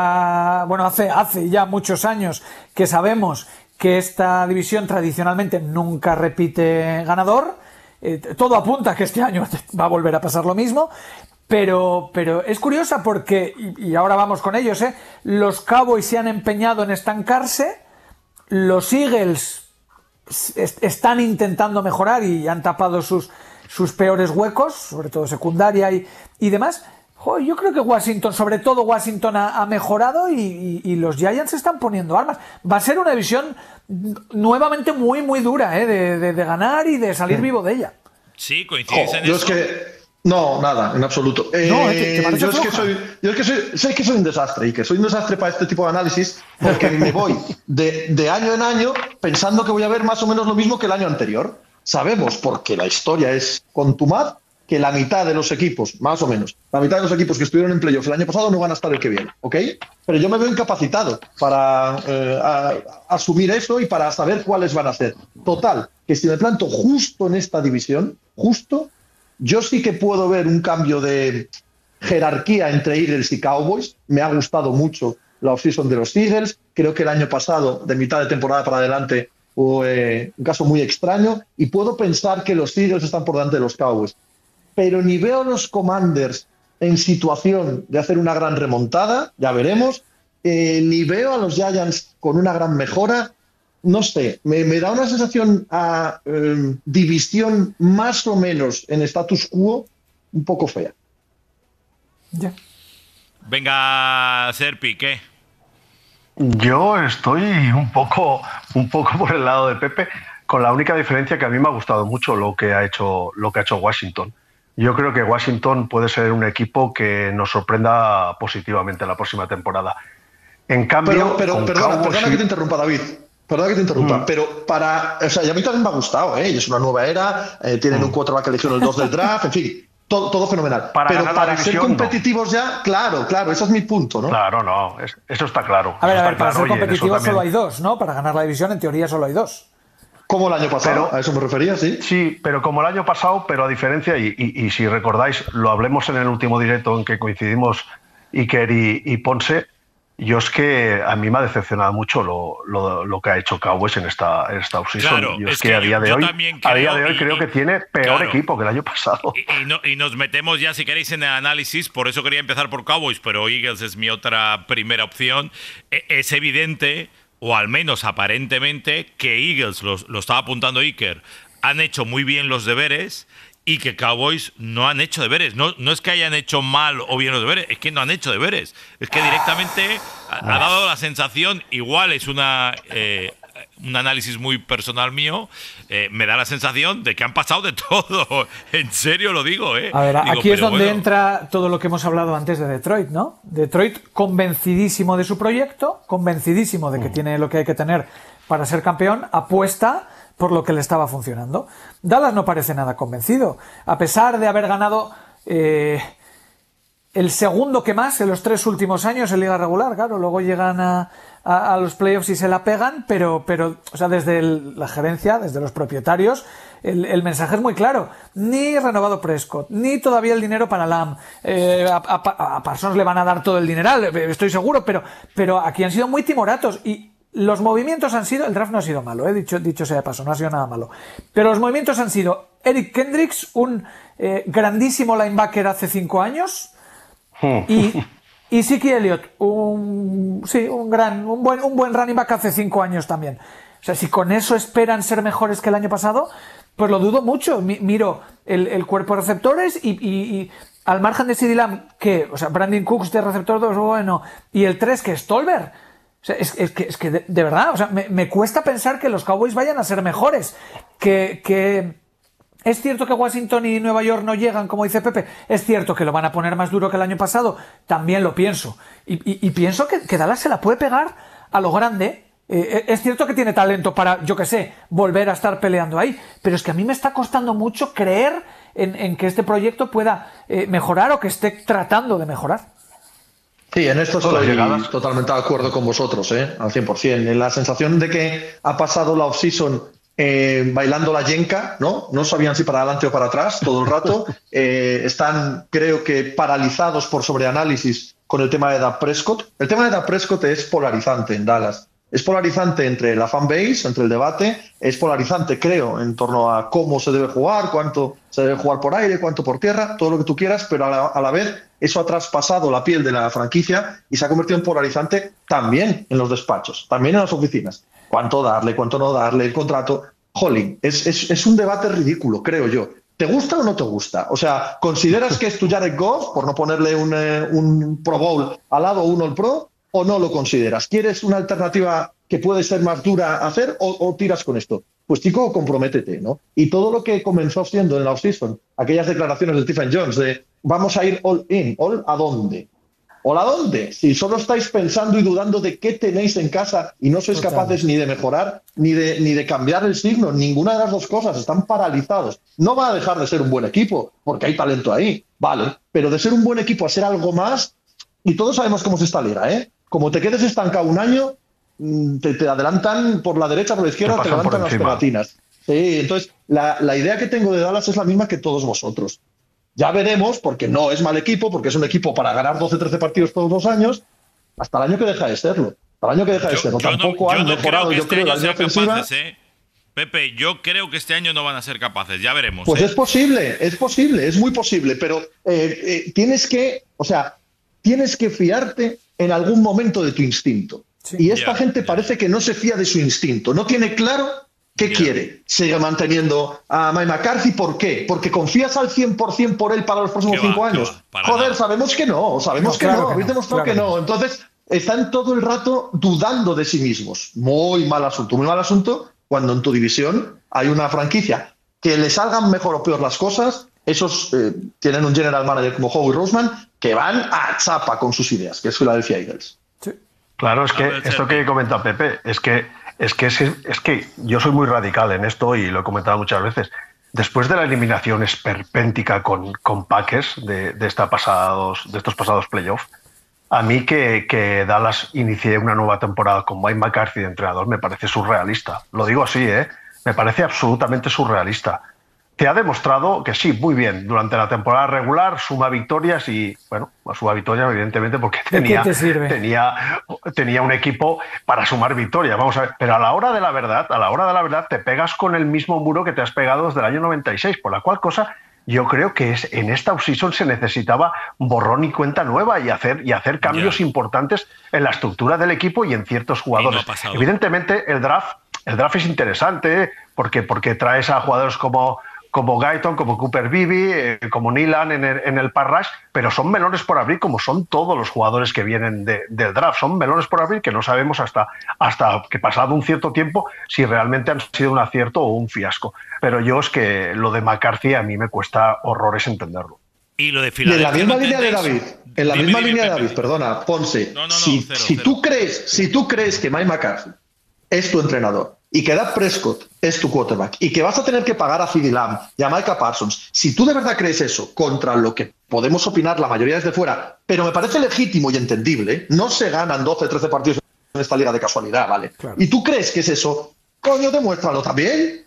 ya muchos años que sabemos que esta división tradicionalmente nunca repite ganador. Todo apunta a que este año va a volver a pasar lo mismo, pero es curiosa porque, y ahora vamos con ellos, los Cowboys se han empeñado en estancarse, los Eagles están intentando mejorar y han tapado sus peores huecos, sobre todo secundaria y demás. Joder, yo creo que Washington, sobre todo Washington, ha mejorado y los Giants están poniendo armas. Va a ser una división nuevamente muy, muy dura, de ganar y de salir vivo de ella. Sí, coincidís en yo eso. es que no, nada, en absoluto. Yo es que soy un desastre, y que soy un desastre para este tipo de análisis, porque me voy de año en año pensando que voy a ver más o menos lo mismo que el año anterior. Sabemos, porque la historia es contumaz, que la mitad de los equipos, más o menos, la mitad de los equipos que estuvieron en playoff el año pasado no van a estar el que viene, ¿ok? Pero yo me veo incapacitado para asumir eso y para saber cuáles van a ser. Total, que si me planto justo en esta división, yo sí que puedo ver un cambio de jerarquía entre Eagles y Cowboys. Me ha gustado mucho la offseason de los Eagles. Creo que el año pasado, de mitad de temporada para adelante, fue un caso muy extraño, y puedo pensar que los Eagles están por delante de los Cowboys. Pero ni veo a los Commanders en situación de hacer una gran remontada, ya veremos, ni veo a los Giants con una gran mejora. No sé, me da una sensación a división más o menos en status quo un poco fea. Ya. Venga, Serpi, ¿qué? Yo estoy un poco por el lado de Pepe, con la única diferencia que a mí me ha gustado mucho lo que ha hecho Washington. Yo creo que Washington puede ser un equipo que nos sorprenda positivamente la próxima temporada. En cambio, perdona que te interrumpa, David. Perdona que te interrumpa, pero o sea, y a mí también me ha gustado, y es una nueva era, tienen un quarterback elegido en el 2 del draft, en fin, todo fenomenal. Pero para ser competitivos ya, claro, ese es mi punto, ¿no? Claro, no, eso está claro. A ver, para ser competitivos solo hay dos, ¿no? Para ganar la división, en teoría, solo hay dos. Como el año pasado, a eso me refería, sí. Sí, pero como el año pasado, pero a diferencia, y si recordáis, lo hablemos en el último directo en que coincidimos Iker y Ponce, yo es que a mí me ha decepcionado mucho lo que ha hecho Cowboys en esta offseason. Claro, yo es que a día de hoy creo que tiene peor equipo que el año pasado. Y nos metemos ya, si queréis, en el análisis. Por eso quería empezar por Cowboys, pero Eagles es mi otra primera opción. Es evidente, o al menos aparentemente, que Eagles, lo estaba apuntando Iker, han hecho muy bien los deberes, y que Cowboys no han hecho deberes. No es que hayan hecho mal o bien los deberes, es que no han hecho deberes. Es que directamente ha dado la sensación, igual es un análisis muy personal mío, me da la sensación de que han pasado de todo. En serio lo digo, A ver, aquí es donde entra todo lo que hemos hablado antes de Detroit, ¿no? Detroit convencidísimo de su proyecto, convencidísimo de que tiene lo que hay que tener para ser campeón, apuesta por lo que le estaba funcionando. Dallas no parece nada convencido, a pesar de haber ganado el segundo que más en los 3 últimos años en liga regular. Claro, luego llegan a los playoffs y se la pegan, pero o sea, desde la gerencia, desde los propietarios, el mensaje es muy claro: ni renovado Prescott, ni todavía el dinero para Lamb. A Parsons le van a dar todo el dineral, estoy seguro, pero aquí han sido muy timoratos, y los movimientos han sido, el draft no ha sido malo, dicho sea de paso, no ha sido nada malo, pero los movimientos han sido Eric Kendricks, un grandísimo linebacker hace 5 años, y Siki Elliott, un buen running back hace 5 años también. O sea, si con eso esperan ser mejores que el año pasado, pues lo dudo mucho. Miro el cuerpo de receptores y al margen de CeeDee Lamb, o sea, Brandon Cooks de receptor 2, bueno, y el 3 que es Tolbert. O sea, es que de verdad, o sea, me cuesta pensar que los Cowboys vayan a ser mejores. Que es cierto que Washington y Nueva York no llegan, como dice Pepe. Es cierto que lo van a poner más duro que el año pasado. También lo pienso. Y pienso que Dallas se la puede pegar a lo grande. Es cierto que tiene talento para, yo qué sé, volver a estar peleando ahí. Pero es que a mí me está costando mucho creer en que este proyecto pueda mejorar, o que esté tratando de mejorar. Sí, en esto estoy totalmente de acuerdo con vosotros, al 100%. En la sensación de que ha pasado la off-season bailando la yenka, ¿no? No sabían si para adelante o para atrás todo el rato. Están, creo que, paralizados por sobreanálisis con el tema de Dak Prescott. El tema de Dak Prescott es polarizante en Dallas. Es polarizante entre la fanbase, entre el debate. Es polarizante, creo, en torno a cómo se debe jugar, cuánto se debe jugar por aire, cuánto por tierra, todo lo que tú quieras, pero a la vez eso ha traspasado la piel de la franquicia y se ha convertido en polarizante también en los despachos, también en las oficinas. Cuánto darle, cuánto no darle, el contrato. Jolín, es un debate ridículo, creo yo. ¿Te gusta o no te gusta? O sea, ¿consideras que es tu Jared Goff, por no ponerle un Pro Bowl al lado, un All Pro, o no lo consideras? ¿Quieres una alternativa que puede ser más dura a hacer o tiras con esto? Pues chico, comprométete, ¿no? Y todo lo que comenzó siendo en la offseason, aquellas declaraciones de Stephen Jones de vamos a ir all in, ¿all a dónde? ¿All a dónde? Si solo estáis pensando y dudando de qué tenéis en casa y no sois capaces ni de mejorar ni de cambiar el signo, ninguna de las dos cosas, están paralizados. No va a dejar de ser un buen equipo, porque hay talento ahí, vale, pero de ser un buen equipo a ser algo más, y todos sabemos cómo es esta liga, ¿eh? Como te quedes estancado un año, te adelantan por la derecha, por la izquierda, te levantan las pegatinas. Sí, entonces la idea que tengo de Dallas es la misma que todos vosotros. Ya veremos, porque no es mal equipo, porque es un equipo para ganar 12-13 partidos todos los años, hasta el año que deja de serlo. Hasta el año que deja de serlo. Tampoco han mejorado, yo creo, la línea ofensiva. Pepe, yo creo que este año no van a ser capaces, ya veremos. Pues es posible, es muy posible, pero tienes que fiarte en algún momento de tu instinto. Sí. Y esta gente parece que no se fía de su instinto, no tiene claro qué quiere. Sigue manteniendo a Mike McCarthy, ¿por qué? Porque confías al 100% por él para los próximos 5 años. Joder, nada. Sabemos que no, habéis demostrado que no. Entonces, están todo el rato dudando de sí mismos. Muy mal asunto, cuando en tu división hay una franquicia que le salgan mejor o peor las cosas. Esos tienen un general manager como Howie Roseman que van a chapa con sus ideas, que es Philadelphia Eagles. Sí. Claro, es que esto que comenta Pepe, es que yo soy muy radical en esto y lo he comentado muchas veces. Después de la eliminación esperpéntica con Packers de estos pasados playoffs, a mí que Dallas inicie una nueva temporada con Mike McCarthy de entrenador me parece surrealista. Lo digo así, me parece absolutamente surrealista. Te ha demostrado que sí, muy bien, durante la temporada regular suma victorias y, bueno, suma victorias evidentemente porque tenía un equipo para sumar victorias, vamos a ver, pero a la hora de la verdad te pegas con el mismo muro que te has pegado desde el año 96, por la cual cosa yo creo que en esta offseason se necesitaba borrón y cuenta nueva y hacer cambios importantes en la estructura del equipo y en ciertos jugadores. No evidentemente el draft es interesante porque traes a jugadores como Guyton, como Cooper Beebe, como Nealon en el pass rush, pero son melones por abrir como son todos los jugadores que vienen del draft. Son melones por abrir que no sabemos hasta que pasado un cierto tiempo si realmente han sido un acierto o un fiasco. Pero yo es que lo de McCarthy a mí me cuesta horrores entenderlo. Y lo de Filadelfia. En la misma línea de David, perdona, Ponce, si tú crees que Mike McCarthy es tu entrenador y que Dak Prescott es tu quarterback y que vas a tener que pagar a CeeDee Lamb y a Micah Parsons, si tú de verdad crees eso, contra lo que podemos opinar la mayoría desde fuera, pero me parece legítimo y entendible, no se ganan 12, 13 partidos en esta liga de casualidad, ¿vale? Claro. Y tú crees que es eso, coño, demuéstralo también,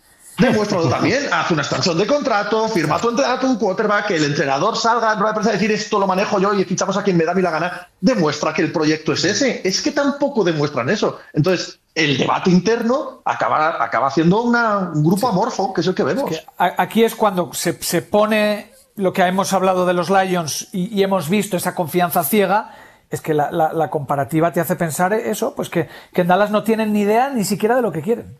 haz una extensión de contrato, firma tu un quarterback, que el entrenador salga en rueda de prensa a decir esto lo manejo yo y fichamos a quien me da a mí la gana, demuestra que el proyecto es ese. Es que tampoco demuestran eso. Entonces, el debate interno acaba siendo un grupo amorfo, que es el que vemos. Es que aquí es cuando se pone lo que hemos hablado de los Lions y hemos visto esa confianza ciega. Es que la comparativa te hace pensar eso, pues que en Dallas no tienen ni idea ni siquiera de lo que quieren.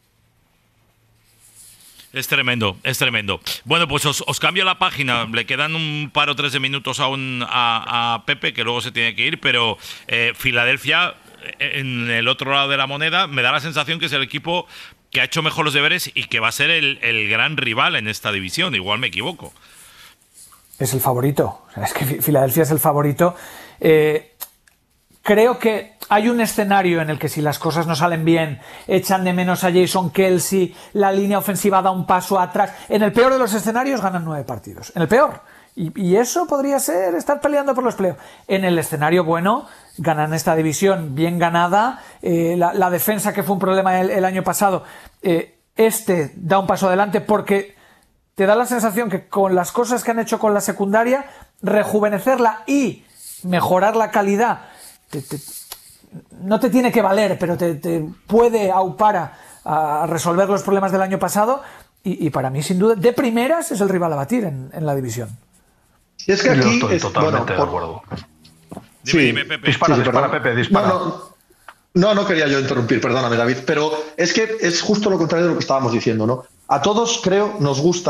Es tremendo. Bueno, pues os cambio la página. Le quedan un par o tres de minutos aún a Pepe, que luego se tiene que ir, pero Filadelfia, en el otro lado de la moneda, me da la sensación que es el equipo que ha hecho mejor los deberes y que va a ser el gran rival en esta división. Igual me equivoco. Es el favorito. Es que Filadelfia es el favorito. Creo que hay un escenario en el que si las cosas no salen bien, echan de menos a Jason Kelce, la línea ofensiva da un paso atrás. En el peor de los escenarios ganan 9 partidos. En el peor. Y eso podría ser estar peleando por los playoffs. En el escenario bueno, ganan esta división bien ganada. La defensa, que fue un problema el año pasado, da un paso adelante porque te da la sensación que con las cosas que han hecho con la secundaria, rejuvenecerla y mejorar la calidad, no te tiene que valer, pero te puede aupar a resolver los problemas del año pasado y para mí, sin duda, de primeras es el rival a batir en la división. Y es que aquí estoy totalmente de acuerdo. Dime, Pepe. Dispara, Pepe, dispara. No quería yo interrumpir, perdóname, David, pero es que es justo lo contrario de lo que estábamos diciendo, ¿no? A todos, creo, nos gusta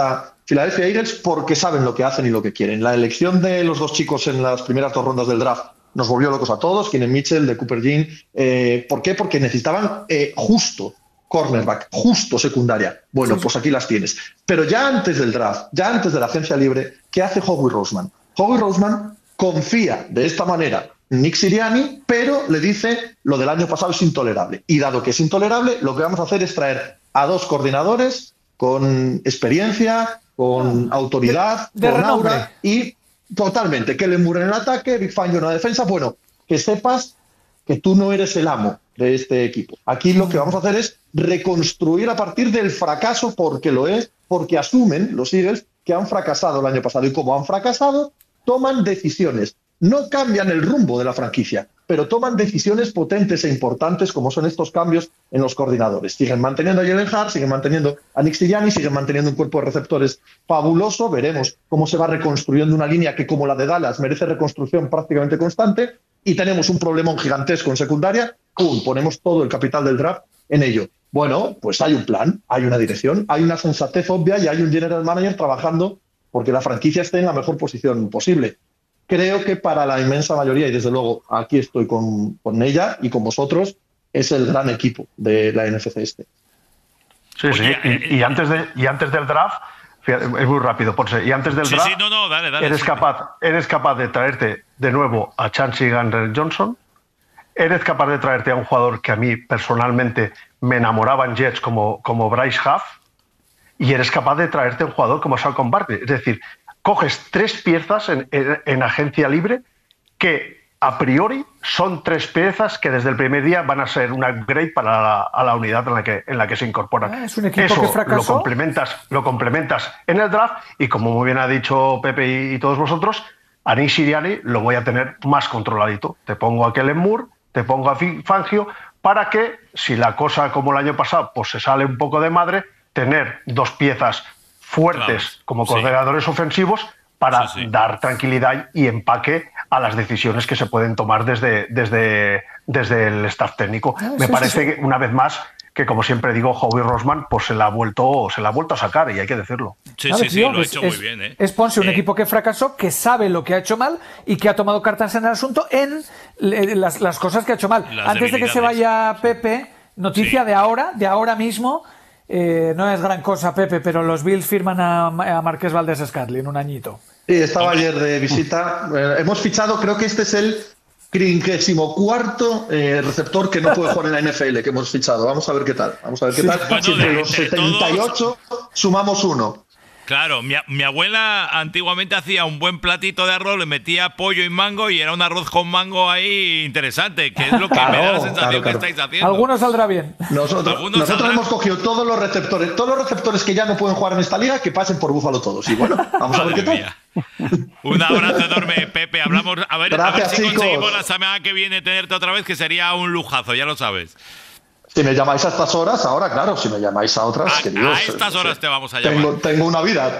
Philadelphia Eagles porque saben lo que hacen y lo que quieren. La elección de los dos chicos en las primeras 2 rondas del draft nos volvió locos a todos, Keenan Mitchell, de Cooper Jean. ¿Por qué? Porque necesitaban justo cornerback, justo secundaria. Bueno, pues aquí las tienes. Pero ya antes del draft, ya antes de la agencia libre, ¿qué hace Howie Roseman? Howie Roseman confía de esta manera en Nick Sirianni, pero le dice lo del año pasado es intolerable. Y dado que es intolerable, lo que vamos a hacer es traer a 2 coordinadores con experiencia, con autoridad, de con renombre. aura y totalmente, que le muren en el ataque, Big Fangio en la defensa. Bueno, que sepas que tú no eres el amo de este equipo. Aquí lo que vamos a hacer es reconstruir a partir del fracaso, porque lo es, porque asumen los Eagles que han fracasado el año pasado. Y como han fracasado, toman decisiones. No cambian el rumbo de la franquicia, pero toman decisiones potentes e importantes como son estos cambios en los coordinadores. Siguen manteniendo a Jalen Hurts, siguen manteniendo a Nick Sirianni, siguen manteniendo un cuerpo de receptores fabuloso. Veremos cómo se va reconstruyendo una línea que, como la de Dallas, merece reconstrucción prácticamente constante. Y tenemos un problemón gigantesco en secundaria. ¡Pum! Ponemos todo el capital del draft en ello. Bueno, pues hay un plan, hay una dirección, hay una sensatez obvia y hay un general manager trabajando porque la franquicia esté en la mejor posición posible. Creo que para la inmensa mayoría, y desde luego aquí estoy con ella y con vosotros, es el gran equipo de la NFC este. Sí, Oye, sí. Y antes del draft, fíjate, es muy rápido, Ponce, y antes del draft Sí, no, dale. eres capaz de traerte de nuevo a Chauncey Gardner-Johnson, eres capaz de traerte a un jugador que a mí personalmente me enamoraba en Jets como Bryce Huff, y eres capaz de traerte a un jugador como Saquon Barkley. Es decir, coges 3 piezas en agencia libre que a priori son 3 piezas que desde el primer día van a ser un upgrade para la unidad en la que se incorporan. Es un equipo Eso que fracasó. lo complementas en el draft y, como muy bien ha dicho Pepe y todos vosotros, a Nick Sirianni lo voy a tener más controladito. Te pongo a Kellen Moore, te pongo a Fangio, para que, si la cosa como el año pasado pues se sale un poco de madre, tener 2 piezas fuertes, claro, como coordinadores ofensivos para dar tranquilidad y empaque a las decisiones que se pueden tomar desde el staff técnico. Me parece que, una vez más, que, como siempre digo, Howie Roseman pues se la ha vuelto a sacar, y hay que decirlo. Sí, ¿Sabes, tío? lo ha hecho muy bien. Es Ponce, un equipo que fracasó, que sabe lo que ha hecho mal y que ha tomado cartas en el asunto en las cosas que ha hecho mal. Antes de que se vaya Pepe, noticia de ahora mismo. No es gran cosa, Pepe, pero los Bills firman a Marqués Valdés-Scantling un añito. Sí, estaba ayer de visita. Hemos fichado, creo que este es el 34º receptor que no puede jugar en la NFL que hemos fichado. Vamos a ver qué tal. Bueno, si entre los 78 sumamos uno. Claro, mi abuela antiguamente hacía un buen platito de arroz, le metía pollo y mango y era un arroz con mango ahí interesante, que es lo que me da la sensación que estáis haciendo. Algunos saldrá bien. Nosotros hemos cogido todos los receptores que ya no pueden jugar en esta liga, que pasen por Búfalo todos. Y bueno, vamos a ver qué tal. Un abrazo enorme, Pepe. Hablamos, a ver si chicos. Conseguimos la semana que viene tenerte otra vez, que sería un lujazo, ya lo sabes. Si me llamáis a estas horas, ahora claro, si me llamáis a otras, queridos, a estas horas te vamos a llamar. Tengo una vida.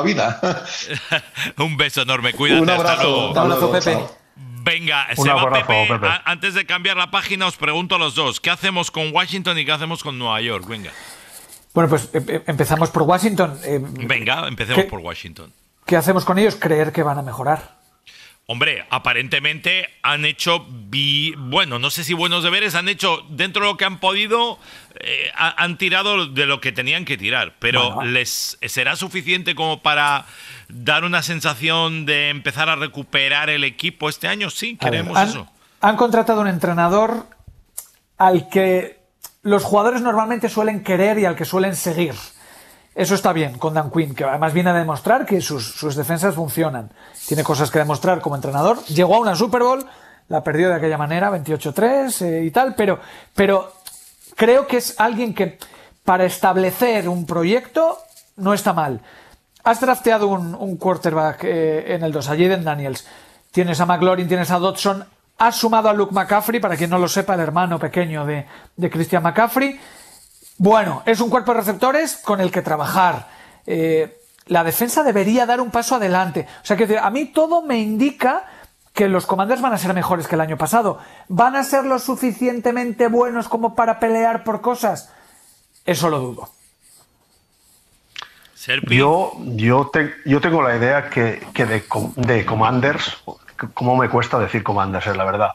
Un beso enorme, cuídate. Un abrazo. Hasta luego. Un abrazo, Pepe. Venga, Un abrazo, Pepe. Antes de cambiar la página, os pregunto a los dos, ¿qué hacemos con Washington y qué hacemos con Nueva York? Venga. Bueno, pues empezamos por Washington. Venga, empecemos por Washington. ¿Qué hacemos con ellos? Creer que van a mejorar. Hombre, aparentemente han hecho, bueno, no sé si buenos deberes, han hecho dentro de lo que han podido, han tirado de lo que tenían que tirar, pero bueno, ¿les será suficiente como para dar una sensación de empezar a recuperar el equipo este año? Sí, queremos eso. Han contratado un entrenador al que los jugadores normalmente suelen querer y al que suelen seguir. Eso está bien con Dan Quinn, que además viene a demostrar que sus defensas funcionan. Tiene cosas que demostrar como entrenador. Llegó a una Super Bowl, la perdió de aquella manera, 28-3 y tal, pero creo que es alguien que para establecer un proyecto no está mal. Has drafteado un quarterback en el 2, a Jaden Daniels. Tienes a McLaurin, tienes a Dodson. Has sumado a Luke McCaffrey, para quien no lo sepa, el hermano pequeño de Christian McCaffrey. Bueno, es un cuerpo de receptores con el que trabajar. La defensa debería dar un paso adelante. O sea, que a mí todo me indica que los Commanders van a ser mejores que el año pasado. ¿Van a ser lo suficientemente buenos como para pelear por cosas? Eso lo dudo. Serpi. Yo tengo la idea que de Commanders, cómo me cuesta decir Commanders, es la verdad.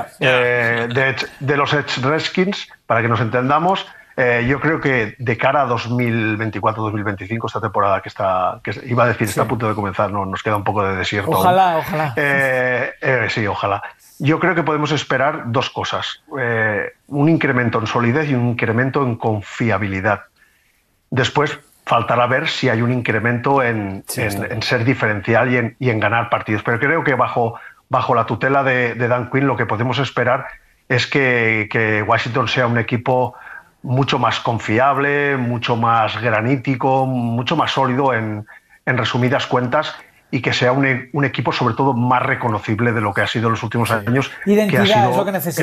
De los Edge Redskins, para que nos entendamos, yo creo que de cara a 2024-2025, esta temporada que iba a decir, está a punto de comenzar, no, nos queda un poco de desierto. Ojalá. Sí, ojalá. Yo creo que podemos esperar dos cosas. Un incremento en solidez y un incremento en confiabilidad. Después faltará ver si hay un incremento en ser diferencial y en ganar partidos. Pero creo que bajo la tutela de Dan Quinn lo que podemos esperar es que Washington sea un equipo mucho más confiable, mucho más granítico, mucho más sólido en resumidas cuentas, y que sea un equipo sobre todo más reconocible de lo que ha sido en los últimos años. Identidad que ha sido, es lo que necesita.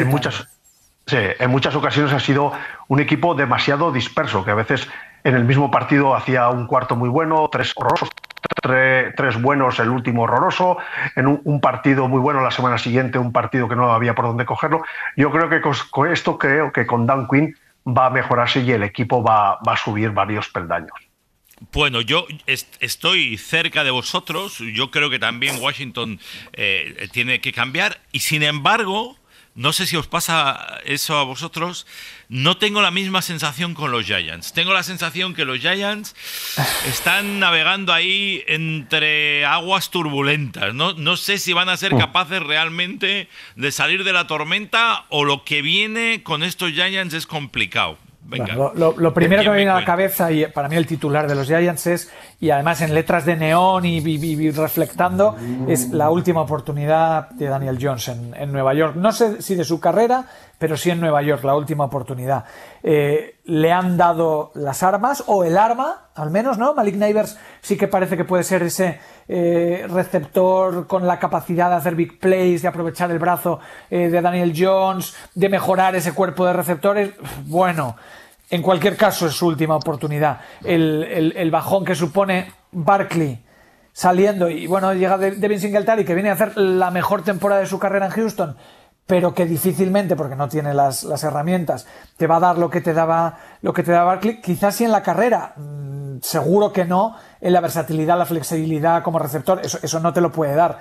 En muchas ocasiones ha sido un equipo demasiado disperso, que a veces en el mismo partido hacía un cuarto muy bueno, tres horrorosos, tres buenos, el último horroroso, en un partido muy bueno la semana siguiente, un partido que no había por dónde cogerlo. Yo creo que con esto con Dan Quinn va a mejorarse y el equipo va a subir varios peldaños. Bueno, yo estoy cerca de vosotros. Yo creo que también Washington tiene que cambiar. Y sin embargo, no sé si os pasa eso a vosotros, no tengo la misma sensación con los Giants. Tengo la sensación que los Giants están navegando ahí entre aguas turbulentas. No sé si van a ser capaces realmente de salir de la tormenta, o lo que viene con estos Giants es complicado. Venga. Bueno, lo primero que me viene a la cabeza, y para mí el titular de los Giants es, y además en letras de neón y reflectando, es la última oportunidad de Daniel Jones en Nueva York. No sé si de su carrera, pero sí en Nueva York, la última oportunidad. Le han dado las armas, o el arma, al menos, ¿no? Malik Neighbors sí que parece que puede ser ese receptor con la capacidad de hacer big plays, de aprovechar el brazo de Daniel Jones, de mejorar ese cuerpo de receptores. Bueno, en cualquier caso es su última oportunidad. El bajón que supone Barkley saliendo, y bueno, llega Devin Singletary, que viene a hacer la mejor temporada de su carrera en Houston, pero que difícilmente, porque no tiene las herramientas, te va a dar lo que te daba Barkley. Quizás sí en la carrera, seguro que no en la versatilidad, la flexibilidad como receptor, eso no te lo puede dar.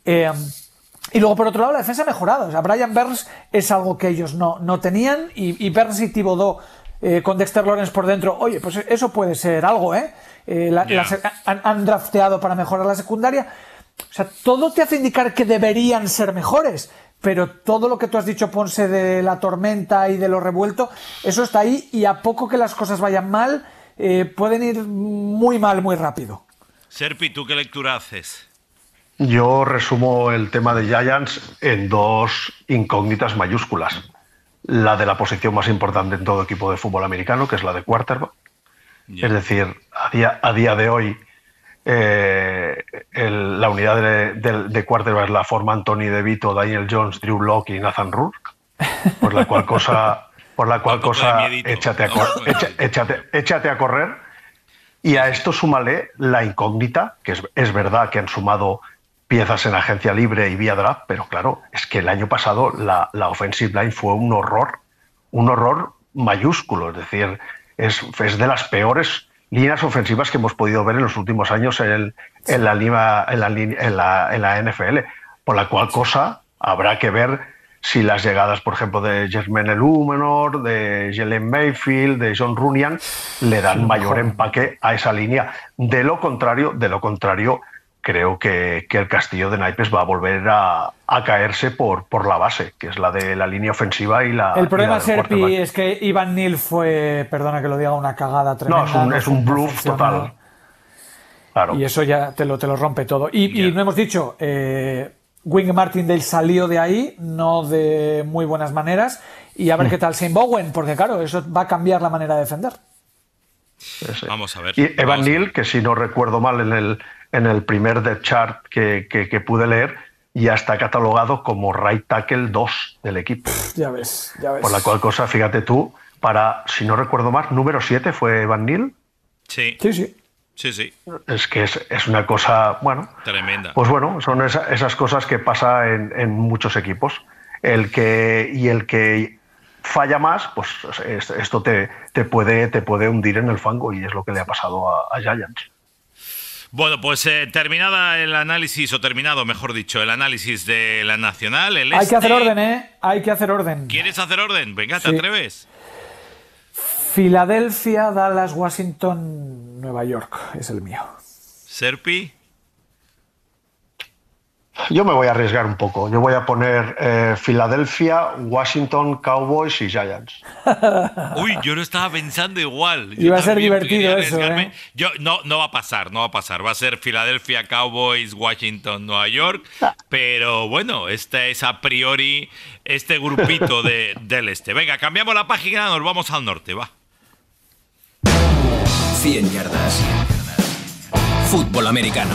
Y luego, por otro lado, la defensa ha mejorado. O sea, Brian Burns es algo que ellos no tenían, y Burns y Thibodeau con Dexter Lawrence por dentro, oye, pues eso puede ser algo, han drafteado para mejorar la secundaria. O sea, todo te hace indicar que deberían ser mejores, pero todo lo que tú has dicho, Ponce, de la tormenta y de lo revuelto, eso está ahí, y a poco que las cosas vayan mal, pueden ir muy mal muy rápido. Serpi, ¿tú qué lectura haces? Yo resumo el tema de Giants en dos incógnitas mayúsculas. La de la posición más importante en todo equipo de fútbol americano, que es la de quarterback. Yeah. Es decir, a día de hoy la unidad de quarterback la forman Tony DeVito, Daniel Jones, Drew Lock y Nathan Rourke. Por la cual cosa échate a correr. Y a esto súmale la incógnita, que es verdad que han sumado piezas en agencia libre y vía draft, pero claro, es que el año pasado la offensive line fue un horror mayúsculo. Es decir, es de las peores líneas ofensivas que hemos podido ver en los últimos años en la NFL. Por la cual cosa habrá que ver si las llegadas, por ejemplo, de Jermaine Elumenor, de Jalen Mayfield, de John Runyan, le dan mayor empaque a esa línea. De lo contrario, creo que el castillo de naipes va a volver a caerse por la base, que es la de la línea ofensiva y la... El problema, Serpi, es que Ivan Neal fue, perdona que lo diga, una cagada tremenda. No, es un bluff total. Claro. Y eso ya te lo rompe todo. Y no hemos dicho, Wink Martindale salió de ahí, no de muy buenas maneras, y a ver qué tal Shane Bowen, porque claro, eso va a cambiar la manera de defender. Sí. Vamos a ver. Y Evan Neal, que si no recuerdo mal en el primer depth chart que pude leer, ya está catalogado como right tackle 2 del equipo. Ya ves. Por la cual cosa, fíjate tú, si no recuerdo mal, número 7 fue Evan Neal. Sí. Es que es una cosa, bueno... Tremenda. Pues bueno, son esas cosas que pasa en muchos equipos. El que falla más, pues esto te puede hundir en el fango, y es lo que le ha pasado a Giants. Bueno, pues terminado, mejor dicho, el análisis de la Nacional, el Hay que hacer orden, ¿eh? Hay que hacer orden. ¿Quieres hacer orden? Venga, ¿te atreves? Filadelfia, Dallas, Washington, Nueva York es el mío. ¿Serpi? Yo me voy a arriesgar un poco. Yo voy a poner Filadelfia, Washington, Cowboys y Giants. Uy, yo no estaba pensando igual. Iba a ser divertido eso, ¿eh? No va a pasar. Va a ser Filadelfia, Cowboys, Washington, Nueva York. Pero bueno, este es a priori este grupito del este. Venga, cambiamos la página, nos vamos al norte, va. 100 yardas. Fútbol americano.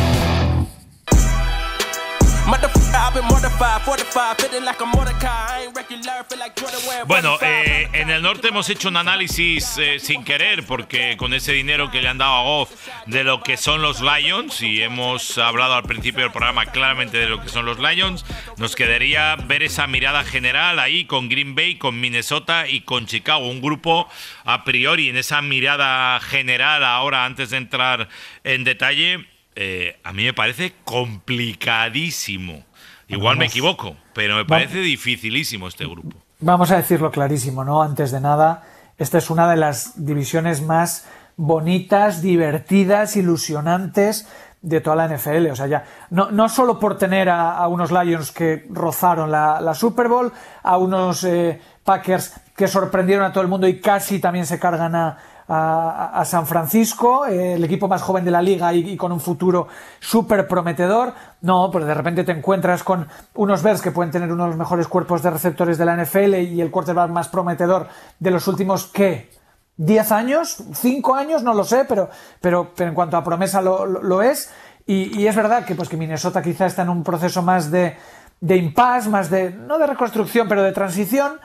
Bueno, en el norte hemos hecho un análisis sin querer, porque con ese dinero que le han dado a Goff de lo que son los Lions, y hemos hablado al principio del programa claramente de lo que son los Lions, nos quedaría ver esa mirada general ahí con Green Bay, con Minnesota y con Chicago, un grupo a priori en esa mirada general. Ahora, antes de entrar en detalle, a mí me parece complicadísimo. Igual me equivoco, pero me parece dificilísimo este grupo. Vamos a decirlo clarísimo, ¿no? Antes de nada, esta es una de las divisiones más bonitas, divertidas, ilusionantes de toda la NFL. O sea, ya no solo por tener a unos Lions que rozaron la Super Bowl, a unos Packers que sorprendieron a todo el mundo y casi también se cargan a San Francisco, el equipo más joven de la liga y con un futuro súper prometedor. No, pero de repente te encuentras con unos Bears que pueden tener uno de los mejores cuerpos de receptores de la NFL y el quarterback más prometedor de los últimos, ¿qué? ¿10 años? ¿5 años? No lo sé, pero en cuanto a promesa lo es. Y es verdad que Minnesota quizá está en un proceso más de impasse, más no de reconstrucción, pero de transición.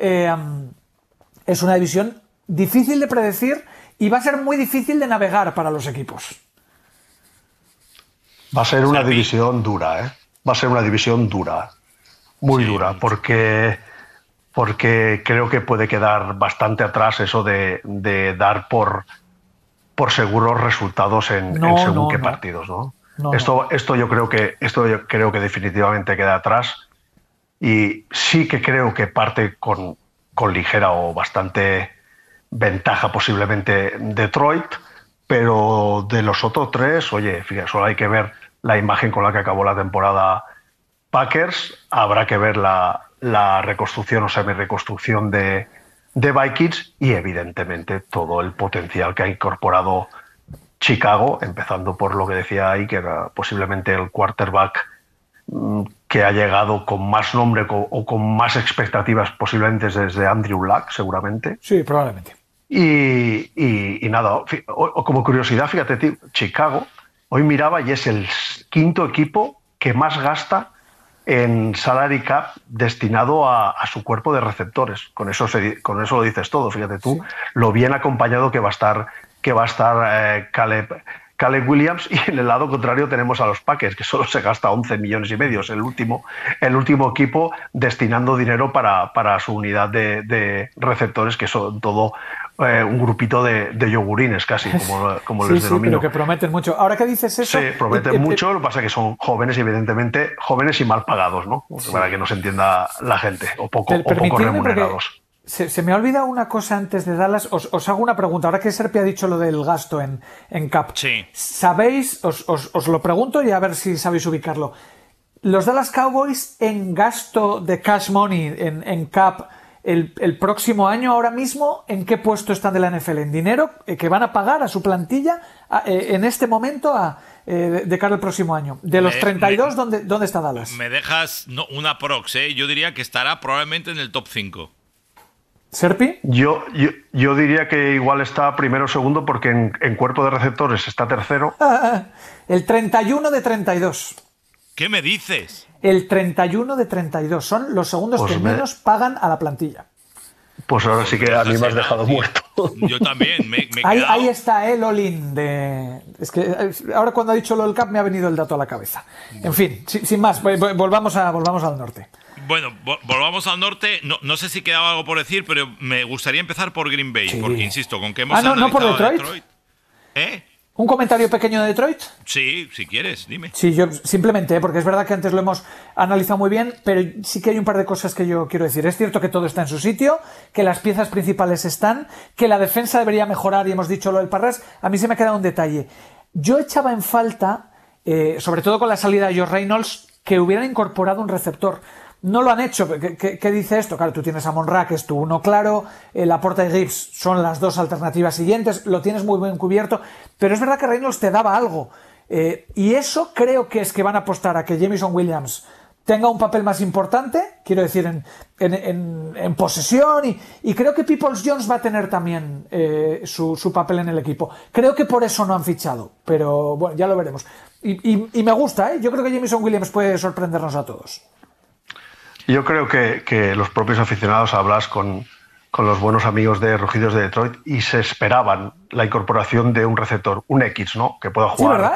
Es una división difícil de predecir y va a ser muy difícil de navegar para los equipos. Va a ser una división dura, ¿eh? Va a ser una división dura, muy dura, porque creo que puede quedar bastante atrás eso de dar por seguros resultados en según qué partidos, ¿no? Esto yo creo que definitivamente queda atrás, y sí que creo que parte con ligera o bastante ventaja posiblemente Detroit, pero de los otros tres, oye, fíjate, solo hay que ver la imagen con la que acabó la temporada Packers, habrá que ver la reconstrucción o semi-reconstrucción de Vikings, y evidentemente todo el potencial que ha incorporado Chicago, empezando por lo que decía ahí, que era posiblemente el quarterback que ha llegado con más nombre o con más expectativas posiblemente desde Andrew Luck, seguramente. Sí, probablemente. Y nada, como curiosidad, fíjate, tío, Chicago, hoy miraba y es el quinto equipo que más gasta en salary cap destinado a su cuerpo de receptores. Con eso lo dices todo, fíjate tú, sí, lo bien acompañado que va a estar Caleb Williams, y en el lado contrario tenemos a los Packers, que solo se gasta 11 millones y medio, es el último equipo destinando dinero para su unidad de receptores, que son todo un grupito de yogurines casi, como les denomino. Pero que prometen mucho. Ahora que dices eso... Sí, prometen mucho, lo que pasa es que son jóvenes, evidentemente, jóvenes y mal pagados, ¿no? Sí. Para que no se entienda la gente, o poco remunerados. Se me ha olvidado una cosa antes de Dallas. Os hago una pregunta. Ahora que Serpi ha dicho lo del gasto en cap. Sí. ¿Sabéis? Os lo pregunto y a ver si sabéis ubicarlo. Los Dallas Cowboys en gasto de cash money, en cap, el próximo año, ahora mismo, ¿en qué puesto están de la NFL? ¿En dinero que van a pagar a su plantilla en este momento de cara al próximo año? De los 32, ¿dónde está Dallas? Me dejas una prox, ¿eh? Yo diría que estará probablemente en el top 5. ¿Serpi? Yo diría que igual está primero o segundo, porque en cuerpo de receptores está tercero. El 31 de 32. ¿Qué me dices? El 31 de 32. Son los segundos que menos pagan a la plantilla. Pues ahora sí que a mí me has dejado muerto. Yo también. Me he ahí está el all-in Es que ahora cuando ha dicho lo del cap me ha venido el dato a la cabeza. En fin, sin más, volvamos al norte. Bueno, volvamos al norte. No sé si quedaba algo por decir, pero me gustaría empezar por Green Bay, porque insisto, con que hemos no por analizado Detroit. ¿Eh? ¿Un comentario pequeño de Detroit? Sí, si quieres, dime. Sí, yo simplemente, porque es verdad que antes lo hemos analizado muy bien, pero sí que hay un par de cosas que yo quiero decir. Es cierto que todo está en su sitio, que las piezas principales están, que la defensa debería mejorar, y hemos dicho lo del Parras. A mí se me ha quedado un detalle. Yo echaba en falta, sobre todo con la salida de Josh Reynolds, que hubieran incorporado un receptor. No lo han hecho. ¿Qué dice esto? Claro, tú tienes a Monra, que es tu uno claro, Laporta y Gibbs son las dos alternativas siguientes, lo tienes muy bien cubierto, pero es verdad que Reynolds te daba algo. Y eso creo que es que van a apostar a que Jameson Williams tenga un papel más importante, quiero decir, en posesión, y creo que Peoples-Jones va a tener también su papel en el equipo. Creo que por eso no han fichado, pero bueno, ya lo veremos. Y me gusta, ¿eh? Yo creo que Jameson Williams puede sorprendernos a todos. Yo creo que los propios aficionados hablas con los buenos amigos de Rojillos de Detroit y se esperaban la incorporación de un receptor, un X, ¿no? Que pueda jugar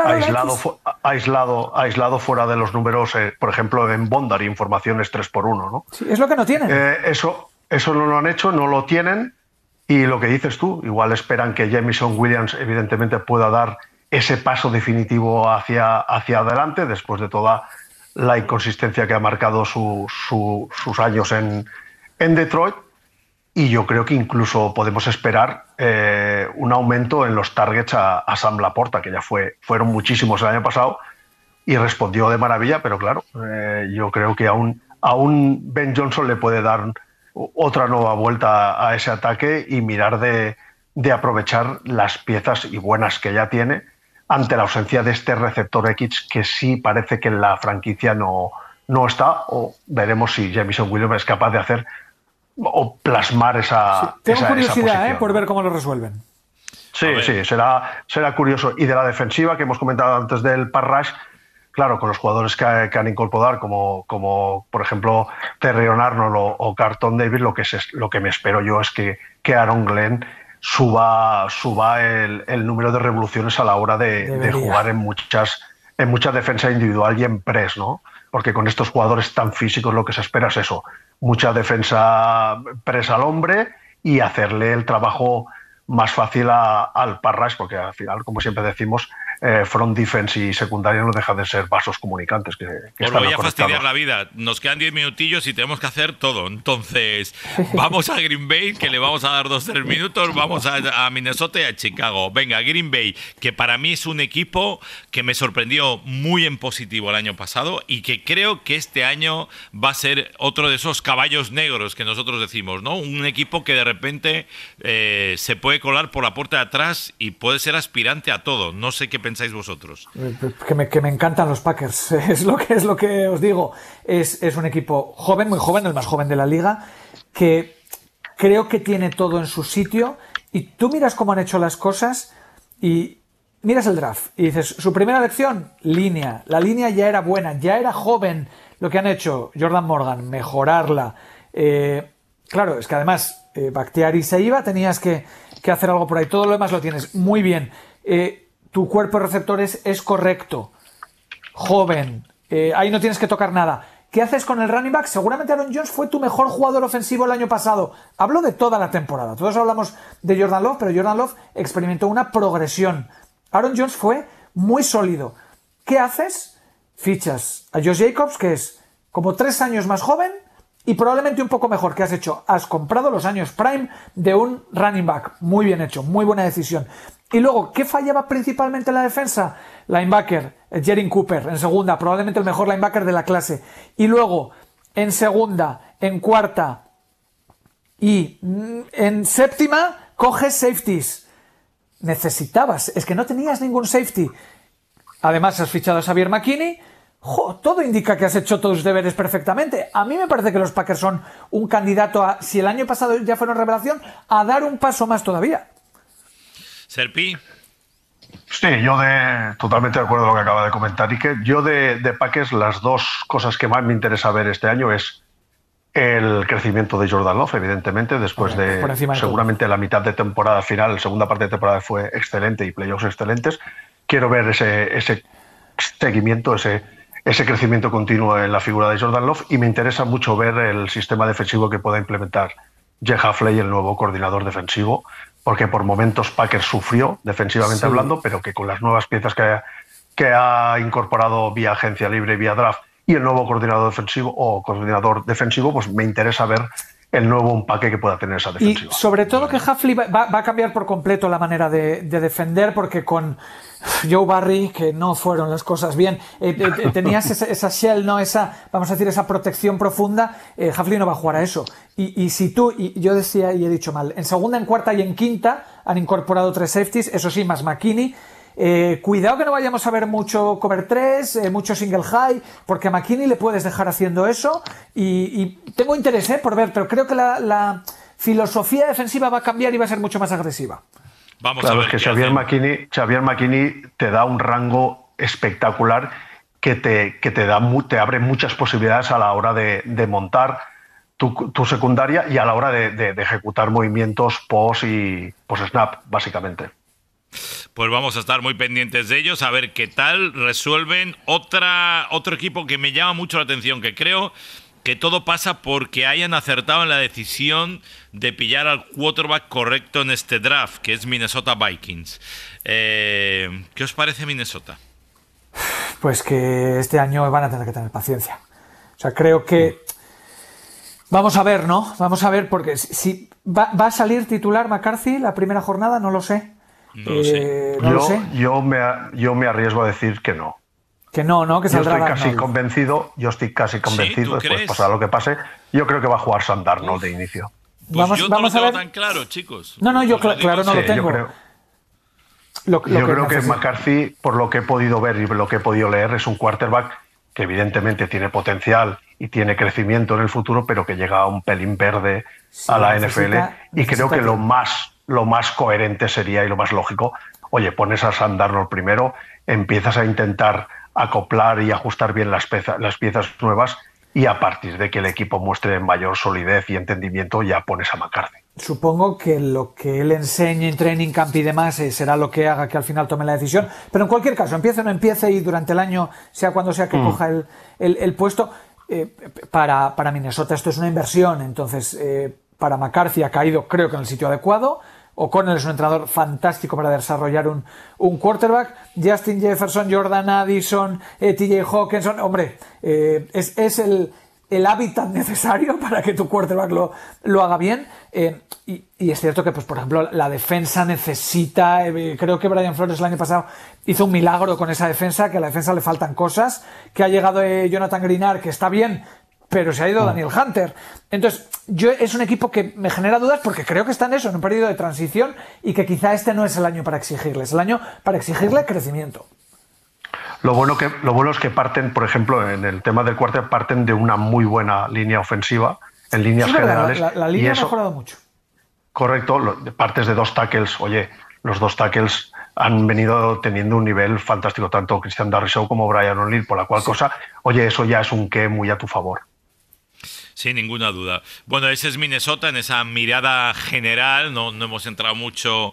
aislado fuera de los números, por ejemplo, en Bondar, informaciones 3x1, ¿no? Sí, es lo que no tienen. Eso no lo han hecho, no lo tienen, y lo que dices tú, igual esperan que Jameson Williams evidentemente pueda dar ese paso definitivo hacia adelante después de toda la inconsistencia que ha marcado sus años en Detroit, y yo creo que incluso podemos esperar un aumento en los targets a Sam Laporta, que ya fueron muchísimos el año pasado y respondió de maravilla, pero claro, yo creo que aún Ben Johnson le puede dar otra nueva vuelta a ese ataque y mirar de aprovechar las piezas y buenas que ya tiene ante la ausencia de este receptor X, que sí parece que en la franquicia no está, o veremos si Jameson Williams es capaz de hacer o plasmar esa tengo curiosidad, posición, por ver cómo lo resuelven. Sí, será curioso. Y de la defensiva que hemos comentado antes del Parrash, claro, con los jugadores que han incorporado, como por ejemplo Terrion Arnold o Carlton Davis, lo que me espero yo es que Aaron Glenn suba el número de revoluciones a la hora de jugar en mucha defensa individual y en press, ¿no? Porque con estos jugadores tan físicos lo que se espera es eso, mucha defensa press al hombre y hacerle el trabajo más fácil al Parrash, porque al final, como siempre decimos, front defense y secundaria no dejan de ser vasos comunicantes que os están voy a conectados. fastidiar la vida. Nos quedan 10 minutillos y tenemos que hacer todo. Entonces, vamos a Green Bay, que le vamos a dar 2-3 minutos. Vamos a Minnesota y a Chicago. Venga, Green Bay, que para mí es un equipo que me sorprendió muy en positivo el año pasado y que creo que este año va a ser otro de esos caballos negros que nosotros decimos, ¿no? Un equipo que de repente se puede colar por la puerta de atrás y puede ser aspirante a todo. No sé qué pensáis vosotros. Que me encantan los Packers, es lo que os digo. Es un equipo joven, muy joven, el más joven de la liga, que creo que tiene todo en su sitio, y tú miras cómo han hecho las cosas y miras el draft y dices, su primera elección, línea. La línea ya era buena, ya era joven. Lo que han hecho Jordan Morgan, mejorarla. Claro, es que además Bakhtiari se iba, tenías que hacer algo por ahí. Todo lo demás lo tienes muy bien. Tu cuerpo de receptores es correcto, joven, ahí no tienes que tocar nada. ¿Qué haces con el running back? Seguramente Aaron Jones fue tu mejor jugador ofensivo el año pasado. Hablo de toda la temporada. Todos hablamos de Jordan Love, pero Jordan Love experimentó una progresión. Aaron Jones fue muy sólido. ¿Qué haces? Fichas a Josh Jacobs, que es como 3 años más joven y probablemente un poco mejor. ¿Qué has hecho? Has comprado los años prime de un running back. Muy bien hecho, muy buena decisión. Y luego, ¿qué fallaba principalmente en la defensa? Linebacker, Jerin Cooper, en segunda, probablemente el mejor linebacker de la clase. Y luego, en segunda, en cuarta y en séptima, coges safeties. Necesitabas, es que no tenías ningún safety. Además, has fichado a Xavier McKinney. Todo indica que has hecho todos tus deberes perfectamente. A mí me parece que los Packers son un candidato a, si el año pasado ya fueron revelación, a dar un paso más todavía. Serpi. Sí, yo totalmente de acuerdo con lo que acaba de comentar Ike. Yo de Packers, las dos cosas que más me interesa ver este año es el crecimiento de Jordan Love, evidentemente, después de seguramente la mitad de temporada final, la segunda parte de temporada fue excelente y playoffs excelentes. Quiero ver ese seguimiento, ese ese crecimiento continuo en la figura de Jordan Love, y me interesa mucho ver el sistema defensivo que pueda implementar Jeff Hafley, el nuevo coordinador defensivo, porque por momentos Packers sufrió defensivamente hablando, pero que con las nuevas piezas que ha incorporado vía agencia libre y vía draft y el nuevo coordinador defensivo, pues me interesa ver el nuevo empaque que pueda tener esa defensiva. Y sobre todo que Hafley va a cambiar por completo la manera de defender, porque con Joe Barry, que no fueron las cosas bien, tenías esa shell, ¿no? Vamos a decir, esa protección profunda. Hafley no va a jugar a eso. Y si tú, y yo decía, y he dicho mal, en segunda, en cuarta y en quinta han incorporado 3 safeties, eso sí, más McKinney. Cuidado que no vayamos a ver mucho cover 3, mucho single high, porque a McKinney le puedes dejar haciendo eso, y tengo interés por ver, pero creo que la filosofía defensiva va a cambiar y va a ser mucho más agresiva. Vamos claro, a ver. Es que Xavier McKinney te da un rango espectacular que te abre muchas posibilidades a la hora de montar tu secundaria y a la hora de ejecutar movimientos post-snap, básicamente. Pues vamos a estar muy pendientes de ellos, a ver qué tal resuelven. Otro equipo que me llama mucho la atención, que creo que todo pasa porque hayan acertado en la decisión de pillar al quarterback correcto en este draft, que es Minnesota Vikings. ¿Qué os parece Minnesota? Pues que este año van a tener que tener paciencia. O sea, creo que... Vamos a ver, ¿no? Vamos a ver, porque si va a salir titular McCarthy la primera jornada, no lo sé. No lo sé. Yo me arriesgo a decir que no. Que no, que saldrá Yo estoy casi convencido, después pasará lo que pase. Yo creo que va a jugar Sam Darnold de inicio. Pues yo no lo tengo tan claro, chicos. No, yo claro no lo tengo. Yo creo que McCarthy, por lo que he podido ver y lo que he podido leer, es un quarterback que evidentemente tiene potencial y tiene crecimiento en el futuro, pero que llega a un pelín verde a la NFL. Y creo que lo más coherente sería, y lo más lógico, oye, pones a Sam Darnold primero, empiezas a intentar acoplar y ajustar bien las piezas nuevas, y a partir de que el equipo muestre mayor solidez y entendimiento, ya pones a McCarthy. Supongo que lo que él enseñe en training camp y demás será lo que haga que al final tome la decisión, pero en cualquier caso, empiece o no empiece, y durante el año, sea cuando sea que coja el puesto, para Minnesota esto es una inversión. Entonces, para McCarthy ha caído, creo que en el sitio adecuado. O'Connell es un entrenador fantástico para desarrollar un quarterback. Justin Jefferson, Jordan Addison, TJ Hawkinson, hombre, es el hábitat necesario para que tu quarterback lo haga bien. Y es cierto que, pues, por ejemplo, la defensa necesita... creo que Brian Flores el año pasado hizo un milagro con esa defensa, que a la defensa le faltan cosas, que ha llegado Jonathan Greenard, que está bien, pero se ha ido Daniel Hunter. Entonces, es un equipo que me genera dudas, porque creo que está en eso, en un periodo de transición, y que quizá este no es el año para exigirle, es el año para exigirle crecimiento. Lo bueno es que parten, por ejemplo, en el tema del quarterback, parten de una muy buena línea ofensiva, en líneas generales. La línea ha mejorado mucho. Correcto, partes de 2 tackles. Oye, los 2 tackles han venido teniendo un nivel fantástico, tanto Christian Darrisaw como Brian O'Neill, por la cual cosa, oye, eso ya es un qué muy a tu favor. Sin ninguna duda. Bueno, ese es Minnesota en esa mirada general. No hemos entrado mucho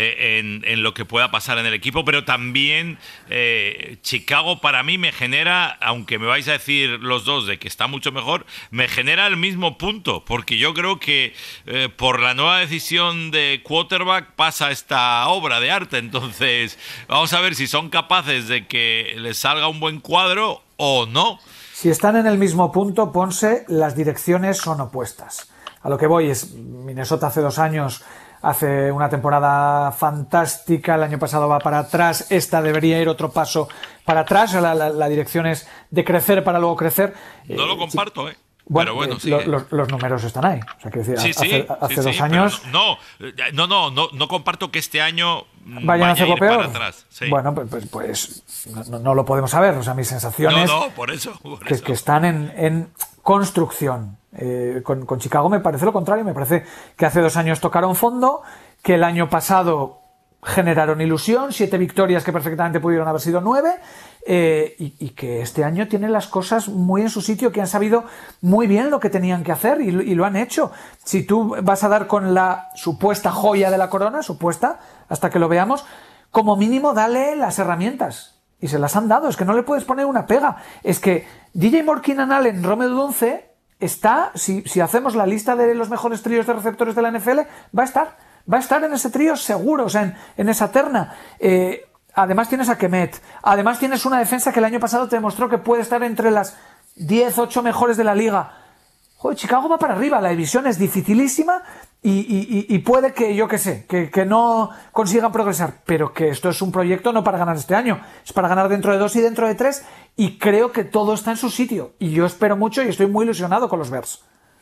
en lo que pueda pasar en el equipo, pero también Chicago para mí me genera, aunque me vais a decir los dos de que está mucho mejor, me genera el mismo punto, porque yo creo que por la nueva decisión de quarterback pasa esta obra de arte. Entonces, vamos a ver si son capaces de que les salga un buen cuadro o no. Si están en el mismo punto, Ponce, las direcciones son opuestas. A lo que voy es, Minnesota hace 2 años hace una temporada fantástica, el año pasado va para atrás, esta debería ir otro paso para atrás, la dirección es de crecer para luego crecer. No lo comparto, Bueno, pero bueno, sí. Los números están ahí. O sea, quiero decir, hace 2 años... No comparto que este año vayan a hacerlo peor. Para atrás. Sí. Bueno, pues no lo podemos saber. O sea, mis sensaciones por eso. Que están en construcción. Con Chicago me parece lo contrario. Me parece que hace 2 años tocaron fondo, que el año pasado generaron ilusión, 7 victorias que perfectamente pudieron haber sido 9, y que este año tienen las cosas muy en su sitio, que han sabido muy bien lo que tenían que hacer y lo han hecho. Si tú vas a dar con la supuesta joya de la corona, supuesta, hasta que lo veamos, como mínimo dale las herramientas. Y se las han dado, es que no le puedes poner una pega. Es que DJ Moore, Keenan Allen, Romeo Odunze está, si hacemos la lista de los mejores tríos de receptores de la NFL, va a estar en ese trío seguro, o sea, en esa terna. Además tienes a Kemet, además tienes una defensa que el año pasado te demostró que puede estar entre las 10, 8 mejores de la liga. Joder, Chicago va para arriba, la división es dificilísima y puede que, yo qué sé, que no consigan progresar, pero que esto es un proyecto no para ganar este año, es para ganar dentro de 2 y dentro de 3, y creo que todo está en su sitio, y yo espero mucho y estoy muy ilusionado con los Bears.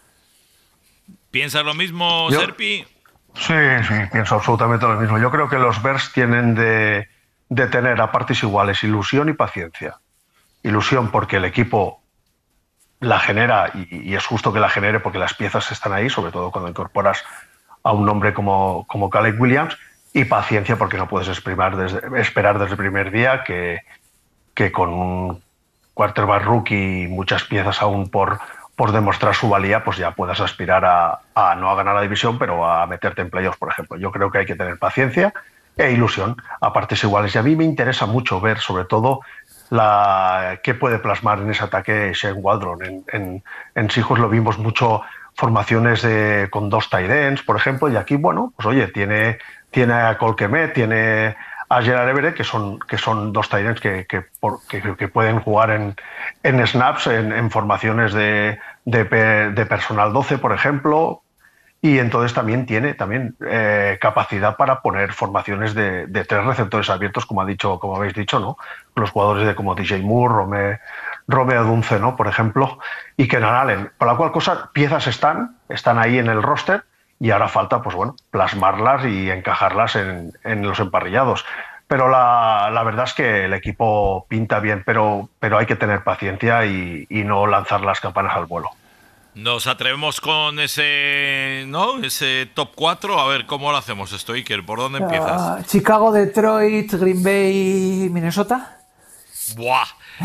¿Piensas lo mismo, Serpi? Sí, pienso absolutamente lo mismo. Yo creo que los Bears tienen de tener a partes iguales ilusión y paciencia. Ilusión porque el equipo la genera, y es justo que la genere porque las piezas están ahí, sobre todo cuando incorporas a un hombre como Caleb Williams, y paciencia porque no puedes esperar desde el primer día que con un quarterback rookie y muchas piezas aún por demostrar su valía, pues ya puedas aspirar a no a ganar la división, pero a meterte en playoffs, por ejemplo. Yo creo que hay que tener paciencia e ilusión a partes iguales. Y a mí me interesa mucho ver, sobre todo, qué puede plasmar en ese ataque Shane Waldron. En Seahawks lo vimos mucho, formaciones con 2 tight ends, por ejemplo, y aquí, bueno, pues oye, tiene a Cole Kmet, tiene a Gerard Everett, que son 2 tight ends que pueden jugar en snaps, en formaciones de personal 12, por ejemplo. Y entonces también tiene capacidad para poner formaciones de 3 receptores abiertos, como habéis dicho, ¿no? Los jugadores como DJ Moore, Romeo Odunze, ¿no? Por ejemplo, y Keenan Allen. Por la cual cosa, piezas están ahí en el roster, y ahora falta, pues bueno, plasmarlas y encajarlas en los emparrillados. Pero la verdad es que el equipo pinta bien, pero hay que tener paciencia y no lanzar las campanas al vuelo. Nos atrevemos con ese top 4. A ver, ¿cómo lo hacemos esto, Iker? ¿Por dónde empiezas? Chicago, Detroit, Green Bay, Minnesota. ¡Buah!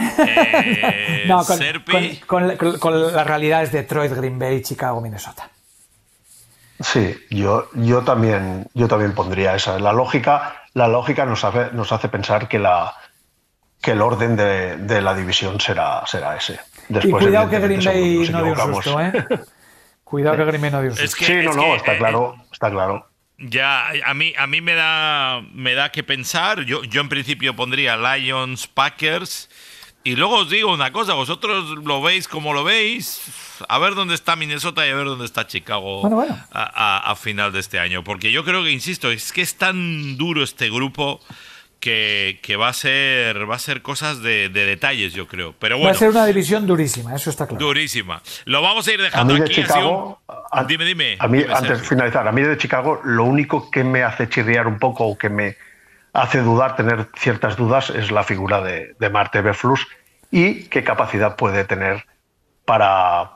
No, Serpi. con la realidad es Detroit, Green Bay, Chicago, Minnesota. Sí, yo también pondría esa. La lógica nos hace pensar que el orden de la división será ese. Después, y cuidado que Green Bay no dio un susto, ¿eh? Cuidado que Green Bay no dio un susto. Está claro. Ya, a mí me da que pensar. Yo en principio pondría Lions, Packers. Y luego os digo una cosa, vosotros lo veis como lo veis. A ver dónde está Minnesota y a ver dónde está Chicago bueno. A final de este año. Porque yo creo que, insisto, es que es tan duro este grupo que va a ser cosas de detalles, yo creo. Pero bueno, va a ser una división durísima, eso está claro. Durísima. Lo vamos a ir dejando aquí. Chicago, dime. A mí, antes de finalizar, a mí de Chicago lo único que me hace chirriar un poco o que me hace dudar, tener ciertas dudas, es la figura de Marte Eberflus y qué capacidad puede tener para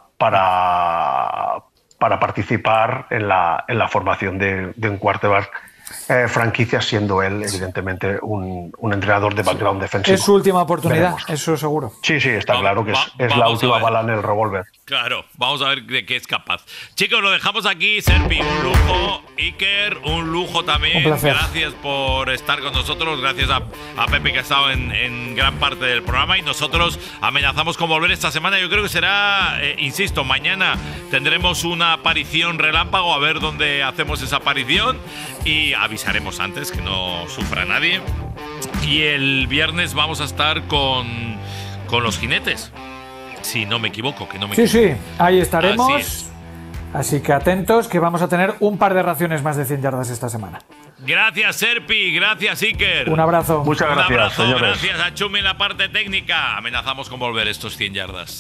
participar en la formación de un quarterback franquicia, siendo él evidentemente un entrenador de background defensivo. Es su última oportunidad, eso seguro. Sí, está claro que es la última bala en el revólver. Claro, vamos a ver de qué es capaz. Chicos, lo dejamos aquí. Serpi, un lujo. Iker, un lujo también. Un placer. Gracias por estar con nosotros. Gracias a Pepe, que ha estado en gran parte del programa. Y nosotros amenazamos con volver esta semana. Yo creo que será, insisto, mañana tendremos una aparición relámpago. A ver dónde hacemos esa aparición. Y avisaremos antes, que no sufra nadie. Y el viernes vamos a estar con los jinetes. Si no me equivoco, que no me equivoco. Sí, ahí estaremos. Así que atentos, que vamos a tener un par de raciones más de 100 yardas esta semana. Gracias, Serpi. Gracias, Iker. Un abrazo. Muchas gracias, un abrazo, señores. Gracias a Chumi en la parte técnica. Amenazamos con volver estos 100 yardas.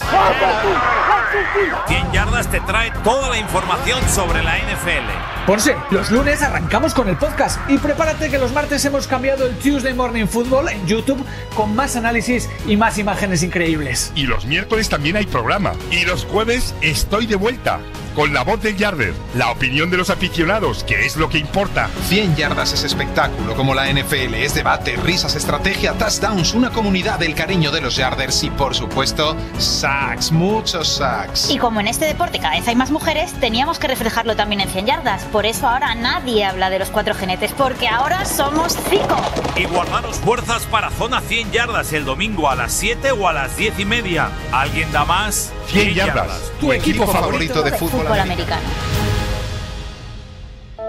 100 yardas te trae toda la información sobre la NFL. Ponce, los lunes arrancamos con el podcast y prepárate que los martes hemos cambiado el Tuesday Morning Football en YouTube con más análisis y más imágenes increíbles. Y los miércoles también hay programa. Y los jueves estoy de vuelta. con la voz del Yarder, la opinión de los aficionados, que es lo que importa. 100 yardas es espectáculo como la NFL, es debate, risas, estrategia, touchdowns, una comunidad del cariño de los Yarders y por supuesto, sacks, muchos sacks. Y como en este deporte cada vez hay más mujeres, teníamos que reflejarlo también en 100 yardas. Por eso ahora nadie habla de los 4 jinetes, porque ahora somos 5. Y guardaros fuerzas para Zona 100 yardas el domingo a las 7 o a las 10:30. ¿Alguien da más? 100 yardas, tu equipo favorito de fútbol americano.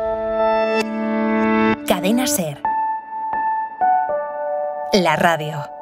Cadena SER. La radio.